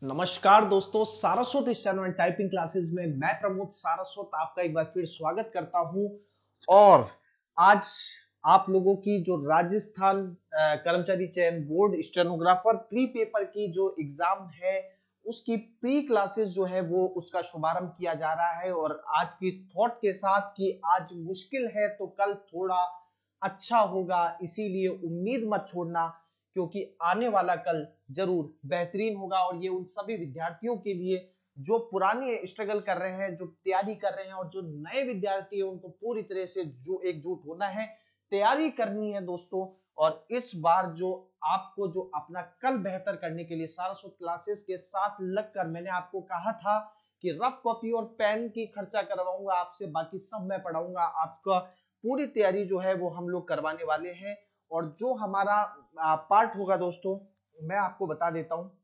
नमस्कार दोस्तों, Saraswat steno and typing classes में मैं प्रमोद सारस्वत आपका एक बार फिर स्वागत करता हूं। और आज आप लोगों की जो राजस्थान कर्मचारी चयन बोर्ड स्टेनोग्राफर प्री पेपर की जो एग्जाम है उसकी प्री क्लासेस जो है वो उसका शुभारंभ किया जा रहा है। और आज की थॉट के साथ कि आज मुश्किल है तो कल थोड़ा अच्छा होगा, इसीलिए उम्मीद मत छोड़ना, क्योंकि आने वाला कल जरूर बेहतरीन होगा। और ये उन सभी विद्यार्थियों के लिए जो पुराने स्ट्रगल कर रहे हैं, जो तैयारी कर रहे हैं, और जो नए विद्यार्थी हैं उनको पूरी तरह से जो एकजुट होना है, तैयारी करनी है दोस्तों। और इस बार जो आपको जो अपना कल बेहतर करने के लिए सारस्वत क्लासेस के साथ लगकर मैंने आपको कहा था कि रफ कॉपी और पेन की खर्चा करवाऊंगा आपसे, बाकी सब मैं पढ़ाऊंगा। आपका पूरी तैयारी जो है वो हम लोग करवाने वाले हैं। और जो हमारा पार्ट होगा दोस्तों, मैं आपको बता देता हूं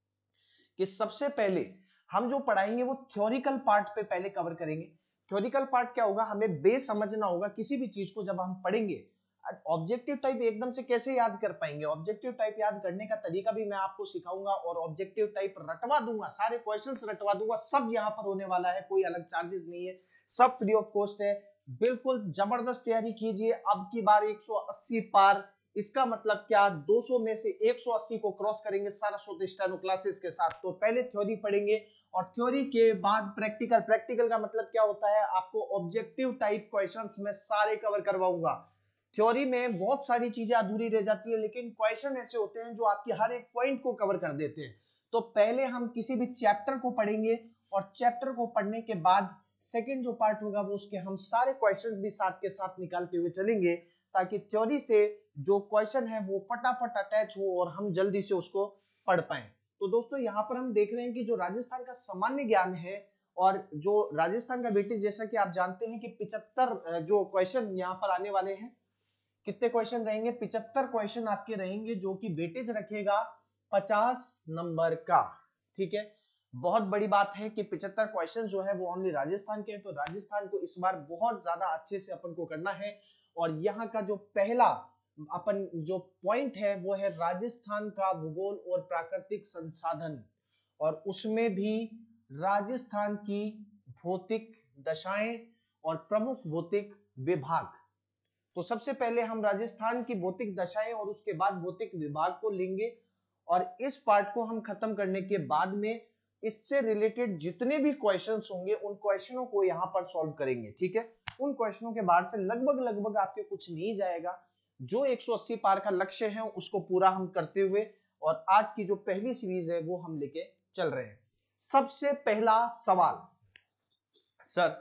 कि सबसे पहले हम जो पढ़ाएंगे वो थ्योरिकल पार्ट पे पहले कवर करेंगे। थ्योरिकल पार्ट क्या होगा, हमें बेस समझना होगा किसी भी चीज को जब हम पढ़ेंगे। ऑब्जेक्टिव टाइप एकदम से कैसे याद कर पाएंगे, ऑब्जेक्टिव टाइप याद करने का तरीका भी मैं आपको सिखाऊंगा और ऑब्जेक्टिव टाइप रटवा दूंगा, सारे क्वेश्चंस रटवा दूंगा। सब यहाँ पर होने वाला है, कोई अलग चार्जेस नहीं है, सब फ्री ऑफ कॉस्ट है। बिल्कुल जबरदस्त तैयारी कीजिए। अब की बार 180 पार, इसका मतलब क्या, 200 में से 180 को क्रॉस करेंगे सारस्वत स्टेनो क्लासेस के साथ। तो पहले थ्योरी पढ़ेंगे और थ्योरी के बाद प्रैक्टिकल। प्रैक्टिकल का मतलब क्या होता है, आपको ऑब्जेक्टिव टाइप क्वेश्चंस में सारे कवर करवाऊंगा। थ्योरी में बहुत सारी चीजें अधूरी रह जाती है, लेकिन क्वेश्चन ऐसे होते हैं जो आपके हर एक पॉइंट को कवर कर देते हैं। तो पहले हम किसी भी चैप्टर को पढ़ेंगे और चैप्टर को पढ़ने के बाद सेकंड जो पार्ट होगा वो उसके हम सारे क्वेश्चन भी साथ के साथ निकालते हुए चलेंगे, ताकि थ्योरी से जो क्वेश्चन है वो फटाफट अटैच हो और हम जल्दी से उसको पढ़ पाए। तो दोस्तों यहाँ पर हम देख रहे हैं कि जो राजस्थान का सामान्य ज्ञान है और जो राजस्थान का वेटेज, जैसा कि आप जानते हैं कि 75 जो क्वेश्चन यहाँ पर आने वाले हैं। कितने क्वेश्चन रहेंगे, 75 क्वेश्चन आपके रहेंगे, जो कि वेटेज रखेगा 50 नंबर का। ठीक है, बहुत बड़ी बात है कि 75 क्वेश्चन जो है वो ओनली राजस्थान के हैं। तो राजस्थान को इस बार बहुत ज्यादा अच्छे से अपन को करना है। और यहाँ का जो पहला अपन जो पॉइंट है वो है राजस्थान का भूगोल और प्राकृतिक संसाधन, और उसमें भी राजस्थान की भौतिक दशाएं और प्रमुख भौतिक विभाग। तो सबसे पहले हम राजस्थान की भौतिक दशाएं और उसके बाद भौतिक विभाग को लेंगे। और इस पार्ट को हम खत्म करने के बाद में इससे रिलेटेड जितने भी क्वेश्चंस होंगे उन क्वेश्चनों को यहाँ पर सॉल्व करेंगे। ठीक है, उन क्वेश्चनों के बाद से लगभग लगभग आपके कुछ नहीं जाएगा। जो 180 पार का लक्ष्य है उसको पूरा हम करते हुए और आज की जो पहली सीरीज है वो हम लेके चल रहे हैं। सबसे पहला सवाल, सर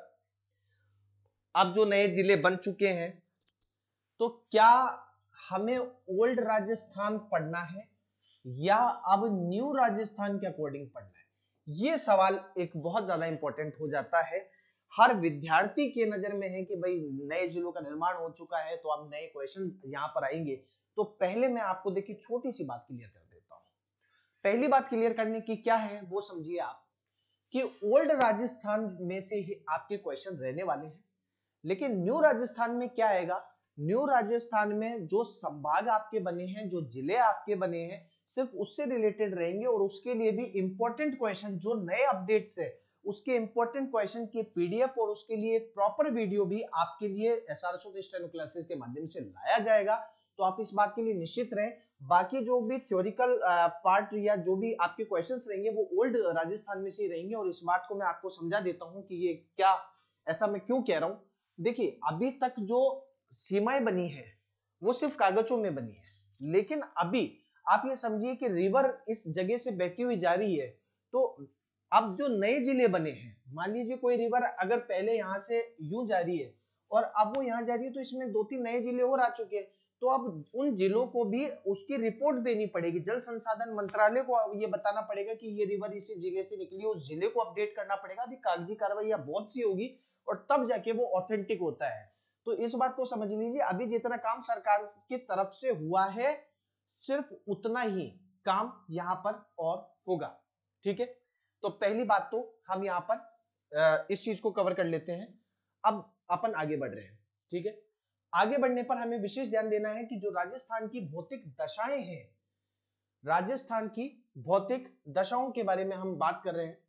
अब जो नए जिले बन चुके हैं तो क्या हमें ओल्ड राजस्थान पढ़ना है या अब न्यू राजस्थान के अकॉर्डिंग पढ़ना है? ये सवाल एक बहुत ज्यादा इंपॉर्टेंट हो जाता है। हर विद्यार्थी के नजर में है कि भाई नए जिलों का निर्माण हो चुका है तो अब नए क्वेश्चन यहां पर आएंगे। तो पहले मैं आपको देखिए छोटी सी बात क्लियर कर देता हूं। पहली बात क्लियर करने की क्या है वो समझिए आप, कि ओल्ड राजस्थान में से ही आपके क्वेश्चन रहने वाले हैं, लेकिन न्यू राजस्थान में क्या आएगा, न्यू राजस्थान में जो संभाग आपके बने हैं, जो जिले आपके बने हैं, सिर्फ उससे रिलेटेड रहेंगे। और उसके लिए भी इंपॉर्टेंट क्वेश्चन जो नए अपडेट्स है उसके इंपॉर्टेंट क्वेश्चन की पीडीएफ और उसके लिए एक प्रॉपर वीडियो भी आपके लिए सारस्वत स्टेनो क्लासेस के माध्यम से लाया जाएगा। तो आप इस बात के लिए निश्चित रहें। बाकी जो भी थ्योरिकल पार्ट या जो भी आपके क्वेश्चंस रहेंगे वो ओल्ड राजस्थान में से ही रहेंगे। और इस बात को मैं आपको समझा देता हूं कि ये क्या, ऐसा मैं क्यों कह रहा हूं। देखिए अभी तक जो सीमाएं बनी है वो सिर्फ कागजों में बनी है, लेकिन अभी आप ये समझिए कि रिवर इस जगह से बहती हुई जा रही है। तो अब जो नए जिले बने हैं, मान लीजिए कोई रिवर अगर पहले यहां से यूं जा रही है और अब वो यहां जा रही है, तो इसमें 2-3 नए जिले और आ चुके हैं। तो अब उन जिलों को भी उसकी रिपोर्ट देनी पड़ेगी, जल संसाधन मंत्रालय को ये बताना पड़ेगा कि ये रिवर इसी जिले से निकली, उस जिले को अपडेट करना पड़ेगा। अभी कागजी कार्रवाई बहुत सी होगी और तब जाके वो ऑथेंटिक होता है। तो इस बात को समझ लीजिए, अभी जितना काम सरकार की तरफ से हुआ है सिर्फ उतना ही काम यहां पर और होगा। ठीक है, तो पहली बात तो हम यहां पर इस चीज को कवर कर लेते हैं। अब अपन आगे बढ़ रहे हैं। ठीक है, आगे बढ़ने पर हमें विशेष ध्यान देना है कि जो राजस्थान की भौतिक दशाएं हैं राजस्थान की भौतिक दशाओं के बारे में हम बात कर रहे हैं।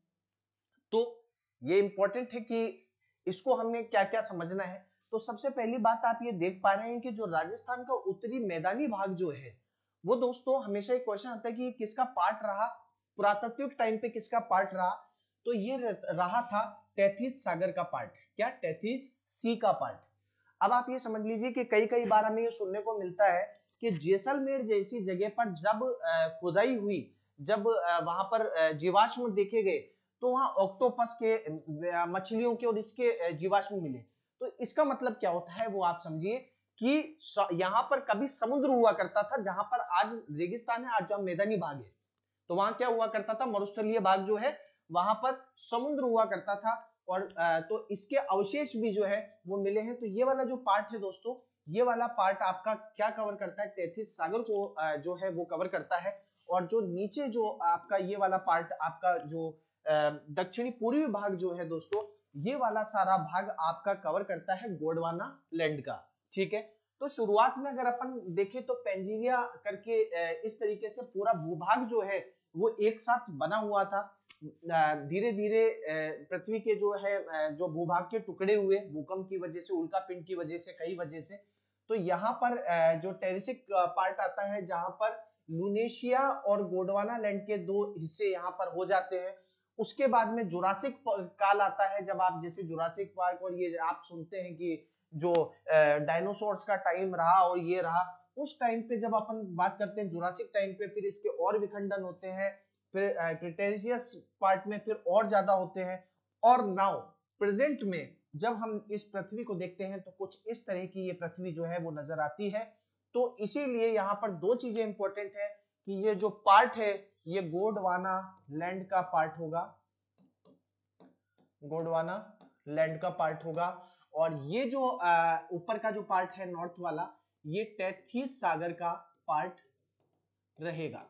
तो ये इंपॉर्टेंट है कि इसको हमें क्या क्या समझना है। तो सबसे पहली बात आप ये देख पा रहे हैं कि जो राजस्थान का उत्तरी मैदानी भाग जो है वो दोस्तों हमेशा एक क्वेश्चन आता है कि किसका पार्ट रहा, पुरातात्विक टाइम पे किसका पार्ट रहा। तो ये रहा था टेथिस सागर का पार्ट। क्या? टेथिस सी का पार्ट। अब आप ये समझ लीजिए कि कई कई बार हमें ये सुनने को मिलता है कि जैसलमेर जैसी जगह पर जब खुदाई हुई, जब वहां पर जीवाश्म देखे गए तो वहां ऑक्टोपस के, मछलियों के और इसके जीवाश्म मिले। तो इसका मतलब क्या होता है वो आप समझिए कि यहाँ पर कभी समुद्र हुआ करता था, जहां पर आज रेगिस्तान है, आज जहां मैदानी भाग है, तो वहां क्या हुआ करता था, मरुस्थलीय भाग जो है वहां पर समुद्र हुआ करता था। और तो इसके अवशेष भी जो है वो मिले हैं। तो ये वाला जो पार्ट है दोस्तों, ये वाला पार्ट आपका क्या कवर करता है, टेथिस सागर को जो है वो कवर करता है। और जो नीचे जो आपका ये वाला पार्ट, आपका जो दक्षिणी पूर्वी भाग जो है दोस्तों, ये वाला सारा भाग आपका कवर करता है गोंडवाना लैंड का। ठीक है। तो शुरुआत में अगर अपन देखें तो पेंजीरिया करके इस तरीके से पूरा भूभाग जो है वो एक साथ बना हुआ था। धीरे धीरे पृथ्वी के जो है जो भूभाग के टुकड़े हुए भूकंप की वजह से, उल्का पिंड की वजह से, कई वजह से। तो यहाँ पर जो टेरिसिक पार्ट आता है, जहां पर लुनेशिया और गोंडवाना लैंड के दो हिस्से यहाँ पर हो जाते हैं। उसके बाद में जुरासिक काल आता है, जब आप जैसे जुरासिक पार्क और ये आप सुनते हैं कि जो डायनासोर्स का टाइम रहा और ये रहा, उस टाइम पे जब अपन बात करते हैं जुरासिक टाइम पे, फिर इसके और विखंडन होते हैं, फिर क्रिटेशियस पार्ट में फिर और ज्यादा होते हैं। और नाउ प्रेजेंट में जब हम इस पृथ्वी को देखते हैं तो कुछ इस तरह की ये पृथ्वी जो है वो नजर आती है। तो इसीलिए यहाँ पर दो चीजें इंपॉर्टेंट है कि ये जो पार्ट है ये गोंडवाना लैंड का पार्ट होगा, गोंडवाना लैंड का पार्ट होगा। और ये जो ऊपर का जो पार्ट है नॉर्थ वाला, ये टेथिस सागर का पार्ट रहेगा,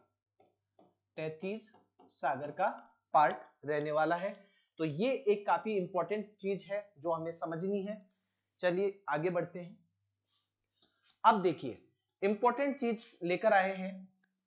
टेथिस सागर का पार्ट रहने वाला है। तो ये एक काफी इंपॉर्टेंट चीज है जो हमें समझनी है। चलिए आगे बढ़ते हैं। अब देखिए इंपॉर्टेंट चीज लेकर आए हैं।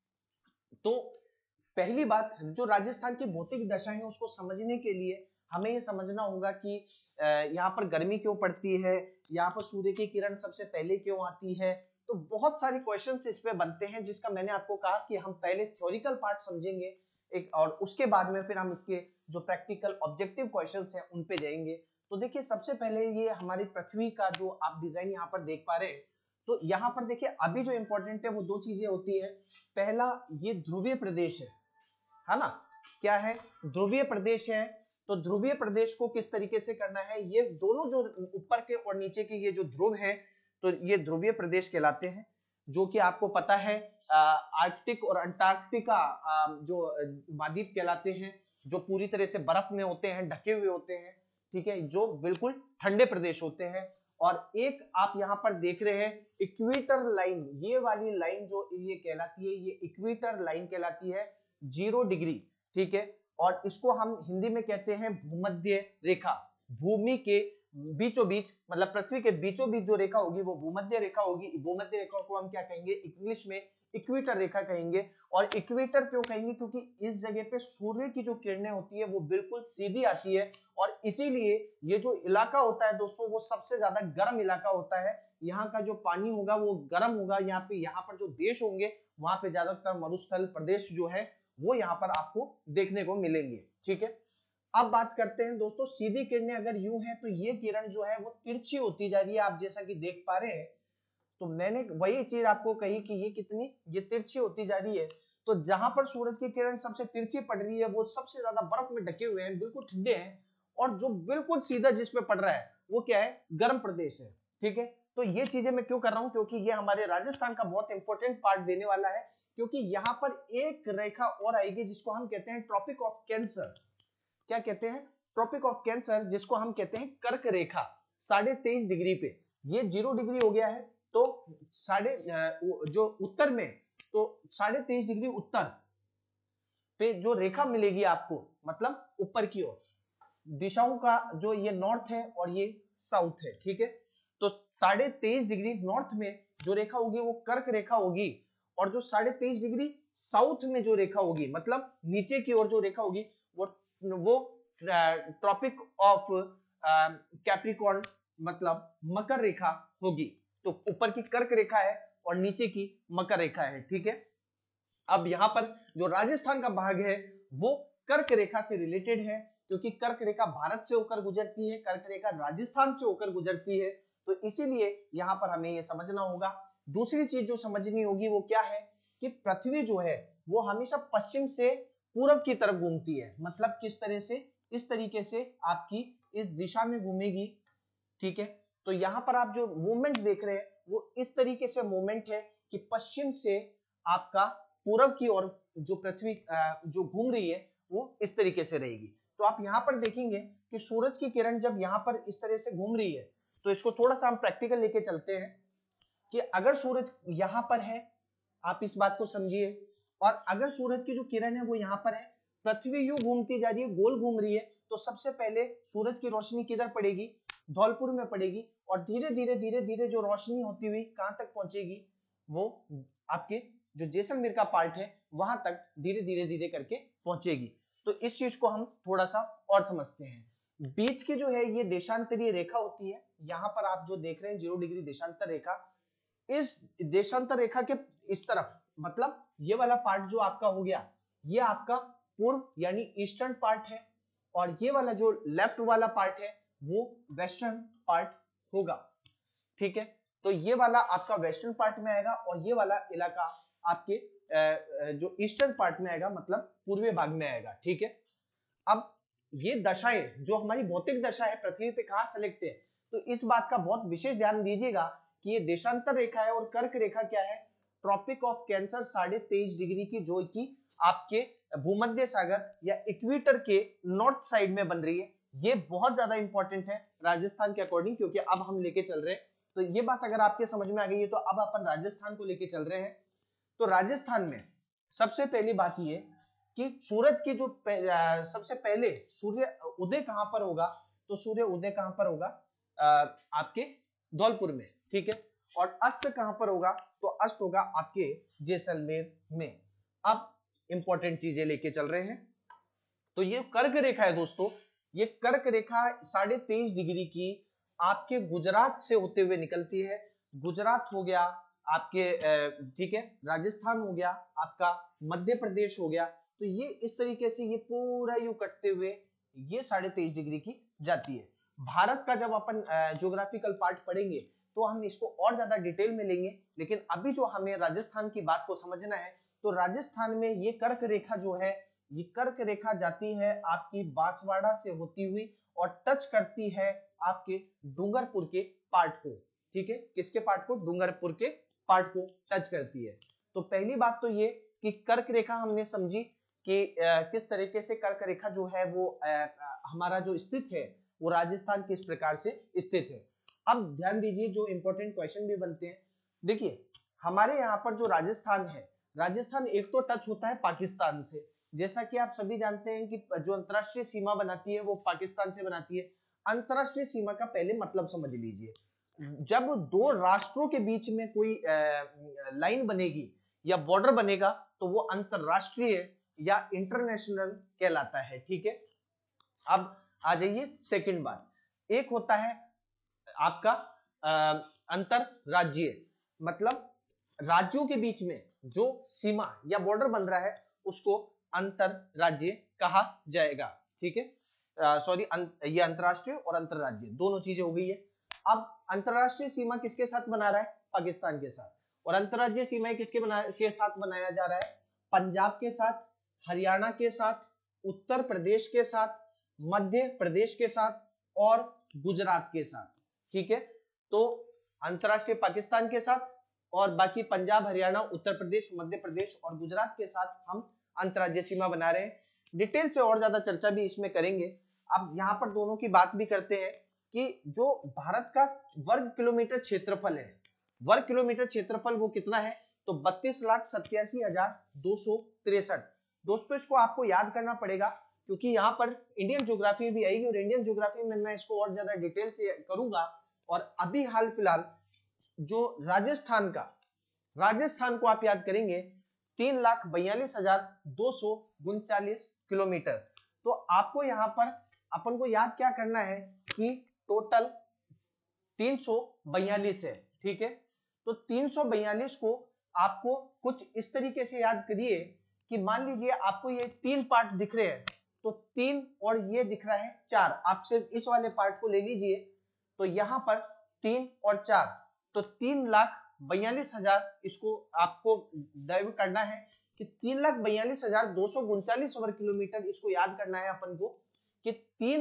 तो पहली बात, जो राजस्थान की भौतिक दशा है उसको समझने के लिए हमें ये समझना होगा कि यहाँ पर गर्मी क्यों पड़ती है, यहाँ पर सूर्य की किरण सबसे पहले क्यों आती है। तो बहुत सारे क्वेश्चंस इस पे बनते हैं, जिसका मैंने आपको कहा कि हम पहले थ्योरिकल पार्ट समझेंगे एक, और उसके बाद में फिर हम इसके जो प्रैक्टिकल ऑब्जेक्टिव क्वेश्चंस हैं उन पे जाएंगे। तो देखिए सबसे पहले ये हमारी पृथ्वी का जो आप डिजाइन यहाँ पर देख पा रहे हैं, तो यहाँ पर देखिए अभी जो इंपॉर्टेंट है वो दो चीजें होती है। पहला, ये ध्रुवीय प्रदेश है ना, क्या है, ध्रुवीय प्रदेश है। तो ध्रुवीय प्रदेश को किस तरीके से करना है, ये दोनों जो ऊपर के और नीचे के ये जो ध्रुव है, तो ये ध्रुवीय प्रदेश कहलाते हैं, जो कि आपको पता है आर्कटिक और अंटार्कटिका जो महाद्वीप कहलाते हैं, जो पूरी तरह से बर्फ में होते हैं, ढके हुए होते हैं। ठीक है, जो बिल्कुल ठंडे प्रदेश होते हैं। और एक आप यहाँ पर देख रहे हैं इक्वेटर लाइन, ये वाली लाइन जो ये कहलाती है, ये इक्वेटर लाइन कहलाती है, 0 डिग्री। ठीक है, और इसको हम हिंदी में कहते हैं भूमध्य रेखा। भूमि के बीचों बीच, मतलब पृथ्वी के बीचों बीच जो रेखा होगी वो भूमध्य रेखा होगी। भूमध्य रेखा को हम क्या कहेंगे, इंग्लिश में इक्वेटर रेखा कहेंगे। और इक्वेटर क्यों कहेंगे, क्योंकि इस जगह पे सूर्य की जो किरणें होती है वो बिल्कुल सीधी आती है, और इसीलिए ये जो इलाका होता है दोस्तों वो सबसे ज्यादा गर्म इलाका होता है। यहाँ का जो पानी होगा वो गर्म होगा। यहाँ पर जो देश होंगे वहां पे ज्यादातर मरुस्थल प्रदेश जो है वो यहाँ पर आपको देखने को मिलेंगे। ठीक है, अब बात करते हैं दोस्तों, सीधी किरणें अगर यूं है तो ये किरण जो है वो तिरछी होती जा रही है, आप जैसा कि देख पा रहे हैं। तो मैंने वही चीज आपको कही कि ये कितनी, ये तिरछी होती जा रही है। तो जहां पर सूरज की किरण सबसे तिरछी पड़ रही है वो सबसे ज्यादा बर्फ में ढके हुए हैं, बिल्कुल ठंडे हैं। और जो बिल्कुल सीधा जिस पे पड़ रहा है वो क्या है, गर्म प्रदेश है। ठीक है, तो ये चीजें मैं क्यों कर रहा हूं, क्योंकि ये हमारे राजस्थान का बहुत इंपॉर्टेंट पार्ट देने वाला है। क्योंकि यहाँ पर एक रेखा और आएगी जिसको हम कहते हैं ट्रॉपिक ऑफ कैंसर। क्या कहते हैं, ट्रॉपिक ऑफ कैंसर, जिसको हम कहते हैं कर्क रेखा, 23.5 डिग्री पे। ये 0 डिग्री हो गया है, तो जो उत्तर में, तो 23.5 डिग्री उत्तर पे जो रेखा मिलेगी आपको, मतलब ऊपर की ओर दिशाओं का, जो ये नॉर्थ है और ये साउथ है। ठीक है, तो 23.5 डिग्री नॉर्थ में जो रेखा होगी वो कर्क रेखा होगी, और जो 23.5 डिग्री साउथ में जो रेखा होगी, मतलब नीचे की ओर जो रेखा होगी, वो ट्रॉपिक ऑफ कैप्रिकॉर्न मतलब मकर रेखा होगी। तो ऊपर की कर्क रेखा है और नीचे की मकर रेखा है, ठीक है। अब यहाँ पर जो राजस्थान का भाग है वो कर्क रेखा से रिलेटेड है, क्योंकि कर्क रेखा भारत से होकर गुजरती है, कर्क रेखा राजस्थान से होकर गुजरती है, तो इसीलिए यहाँ पर हमें ये समझना होगा। दूसरी चीज जो समझनी होगी वो क्या है कि पृथ्वी जो है वो हमेशा पश्चिम से पूर्व की तरफ घूमती है। मतलब किस तरह से, इस तरीके से आपकी इस दिशा में घूमेगी, ठीक है। तो यहाँ पर आप जो मूवमेंट देख रहे हैं वो इस तरीके से मूवमेंट है कि पश्चिम से आपका पूर्व की ओर जो पृथ्वी जो घूम रही है वो इस तरीके से रहेगी। तो आप यहाँ पर देखेंगे कि सूरज की किरण जब यहाँ पर इस तरह से घूम रही है, तो इसको थोड़ा सा हम प्रैक्टिकल लेके चलते हैं कि अगर सूरज यहाँ पर है, आप इस बात को समझिए, और अगर सूरज की जो किरण है वो यहाँ पर है, पृथ्वी यूं घूमती जा रही है, गोल घूम रही है, तो सबसे पहले सूरज की रोशनी किधर पड़ेगी, धौलपुर में पड़ेगी, और धीरे धीरे जो रोशनी होती हुई कहां तक पहुंचेगी, वो आपके जो जैसलमेर का पार्ट है वहां तक धीरे करके पहुंचेगी। तो इस चीज को हम थोड़ा सा और समझते हैं। बीच की जो है ये देशांतरीय रेखा होती है, यहाँ पर आप जो देख रहे हैं 0 डिग्री देशांतर रेखा, इस देशांतर रेखा के इस तरफ, मतलब ये वाला पार्ट जो आपका हो गया, ये आपका पूर्व यानी ईस्टर्न पार्ट है, और ये वाला जो लेफ्ट वाला पार्ट है वो वेस्टर्न पार्ट होगा, ठीक है। तो ये वाला आपका वेस्टर्न पार्ट में आएगा और ये वाला इलाका आपके जो ईस्टर्न पार्ट में आएगा, मतलब पूर्वी भाग में आएगा, ठीक है। अब ये दशाएं जो हमारी भौतिक दशा है पृथ्वी पे कहां सेलेक्ट है, तो इस बात का बहुत विशेष ध्यान दीजिएगा कि ये देशांतर रेखा है और कर्क रेखा क्या है, ट्रॉपिक ऑफ कैंसर 23.5 डिग्री की, जो कि आपके भूमध्य सागर या इक्वेटर के नॉर्थ साइड में बन रही है। ये बहुत ज्यादा इंपॉर्टेंट है राजस्थान के अकॉर्डिंग, क्योंकि अब हम लेके चल रहे हैं। तो ये बात अगर आपके समझ में आ गई है तो अब अपन राजस्थान को लेके चल रहे हैं। तो राजस्थान में सबसे पहली बात ये कि सूरज की जो सबसे पहले सूर्य उदय कहां पर होगा, तो सूर्य उदय कहां पर होगा, आपके धौलपुर में, ठीक है। और अस्त कहां पर होगा, तो अस्त होगा आपके जैसलमेर में। अब इंपॉर्टेंट चीजें लेके चल रहे हैं। तो ये कर्क रेखा है दोस्तों, ये कर्क रेखा 23.5 डिग्री की आपके गुजरात से होते हुए निकलती है। गुजरात हो गया आपके, ठीक है, राजस्थान हो गया आपका, मध्य प्रदेश हो गया। तो ये इस तरीके से ये पूरा यू कटते हुए ये 23.5 डिग्री की जाती है। भारत का जब अपन ज्योग्राफिकल पार्ट पढ़ेंगे तो हम इसको और ज्यादा डिटेल में लेंगे, लेकिन अभी जो हमें राजस्थान की बात को समझना है, तो राजस्थान में ये कर्क रेखा जो है, ये कर्क रेखा जाती है आपकी बांसवाड़ा से होती हुई और टच करती है आपके डूंगरपुर के पार्ट को, ठीक है। किसके पार्ट को, डूंगरपुर के पार्ट को टच करती है। तो पहली बात तो ये कि कर्क रेखा हमने समझी कि किस तरीके से कर्क रेखा जो है वो हमारा जो स्थित है वो राजस्थान किस प्रकार से स्थित है। अब ध्यान दीजिए, जो इंपॉर्टेंट क्वेश्चन भी बनते हैं, देखिए हमारे यहाँ पर जो राजस्थान है, राजस्थान एक तो टच होता है पाकिस्तान से, जैसा कि आप सभी जानते हैं कि जो अंतरराष्ट्रीय सीमा बनाती है वो पाकिस्तान से बनाती है। अंतरराष्ट्रीय सीमा का पहले मतलब समझ लीजिए, जब दो राष्ट्रों के बीच में कोई लाइन बनेगी या बॉर्डर बनेगा तो वो अंतरराष्ट्रीय या इंटरनेशनल कहलाता है, ठीक है। अब आ जाइए सेकंड बात, एक होता है आपका अंतरराज्यीय, मतलब राज्यों के बीच में जो सीमा या बॉर्डर बन रहा है उसको अंतरराज्यीय कहा जाएगा, ठीक है। सॉरी, ये अंतरराष्ट्रीय और अंतरराज्यीय दोनों चीजें हो गई है। अब अंतरराष्ट्रीय सीमा किसके साथ बना रहा है, पाकिस्तान के साथ, और अंतरराज्यीय सीमाएं के साथ बनाया जा रहा है, पंजाब के साथ, हरियाणा के साथ, उत्तर प्रदेश के साथ, मध्य प्रदेश के साथ और गुजरात के साथ, ठीक है। तो अंतरराष्ट्रीय पाकिस्तान के साथ और बाकी पंजाब, हरियाणा, उत्तर प्रदेश, मध्य प्रदेश और गुजरात के साथ हम अंतरराज्यीय सीमा बना रहे हैं। डिटेल से और ज्यादा चर्चा भी इसमें करेंगे। अब यहाँ पर दोनों की बात भी करते हैं कि जो भारत का वर्ग किलोमीटर क्षेत्रफल है, वर्ग किलोमीटर क्षेत्रफल वो कितना है, तो 32,87,263। दोस्तों इसको आपको याद करना पड़ेगा, क्योंकि यहाँ पर इंडियन ज्योग्राफी भी आएगी और इंडियन ज्योग्राफी में मैं इसको और ज्यादा डिटेल से करूंगा। और अभी हाल फिलहाल जो राजस्थान को आप याद करेंगे 3,42,239 किलोमीटर। तो आपको यहाँ पर अपन को याद क्या करना है कि टोटल 342 है, ठीक है। तो 342 को आपको कुछ इस तरीके से याद करिए कि मान लीजिए आपको ये 3 पार्ट दिख रहे हैं, तो 3 और ये दिख रहा है 4, आप सिर्फ इस वाले पार्ट को ले लीजिए। तो यहाँ पर 3 और 4, तो 3,42,000 इसको आपको ड्राइव करना है कि 3,42,239 वर्ग किलोमीटर, इसको याद करना है अपन को कि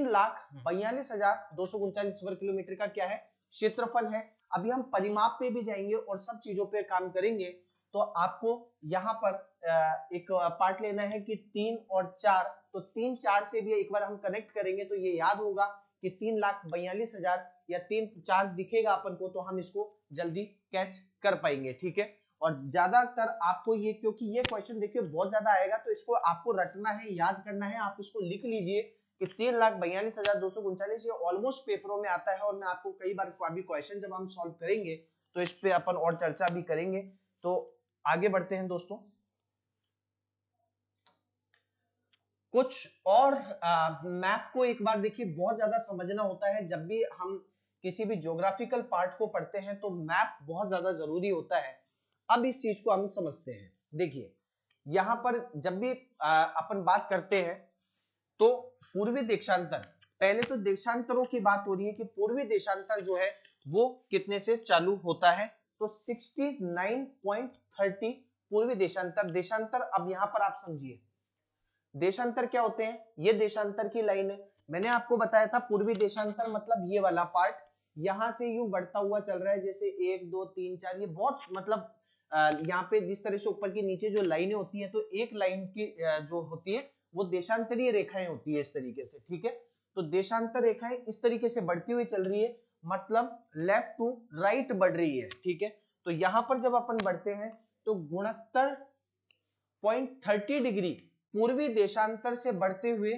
3,42,239 वर्ग किलोमीटर का क्या है, क्षेत्रफल है। अभी हम परिमाप पे भी जाएंगे और सब चीजों पे काम करेंगे। तो आपको यहाँ पर एक पार्ट लेना है कि 3 और 4, तो 3 4 से भी एक बार हम कनेक्ट करेंगे तो ये याद होगा कि 3,42,000 या 3 4 दिखेगा अपन को, तो हम इसको जल्दी कैच कर पाएंगे, ठीक है। और ज्यादातर आपको ये, क्योंकि ये क्वेश्चन देखिए बहुत ज्यादा आएगा, तो इसको आपको रटना है, याद करना है। आप इसको लिख लीजिए कि 3,42,239, ये ऑलमोस्ट पेपरों में आता है और मैं आपको कई बार अभी क्वेश्चन जब हम सॉल्व करेंगे तो इस पे अपन और चर्चा भी करेंगे। तो आगे बढ़ते हैं दोस्तों। कुछ और मैप को एक बार देखिए बहुत ज्यादा समझना होता है। जब भी हम किसी भी ज्योग्राफिकल पार्ट को पढ़ते हैं तो मैप बहुत ज्यादा जरूरी होता है। अब इस चीज को हम समझते हैं। देखिए यहाँ पर जब भी अपन बात करते हैं तो पूर्वी देशांतर, पहले तो देशांतरों की बात हो रही है कि पूर्वी देशांतर जो है वो कितने से चालू होता है, तो 69.30 पूर्वी देशांतर। देशांतर अब यहाँ पर आप समझिए, देशांतर क्या होते हैं, ये देशांतर की लाइन है। मैंने आपको बताया था पूर्वी देशांतर मतलब ये वाला पार्ट यहां से यूं बढ़ता हुआ चल रहा है, जैसे 1 2 3 4, ये बहुत मतलब यहाँ पे जिस तरह से ऊपर की नीचे जो लाइनें होती है, तो एक लाइन की जो होती है वो देशांतरीय रेखाएं होती है इस तरीके से, ठीक है। तो देशांतर रेखाएं इस तरीके से बढ़ती हुई चल रही है, मतलब लेफ्ट टू राइट बढ़ रही है, ठीक है। तो यहां पर जब अपन बढ़ते हैं तो 69.30 डिग्री पूर्वी देशांतर से बढ़ते हुए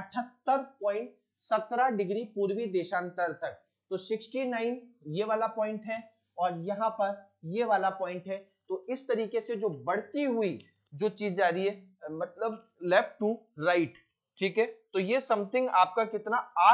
78.17 डिग्री पूर्वी देशांतर तक, तो 69 ये वाला पॉइंट है और यहाँ पर ये वाला पॉइंट है। तो इस तरीके से जो बढ़ती हुई जो चीज जा रही है, मतलब लेफ्ट टू राइट, ठीक है। तो ये समथिंग आपका कितना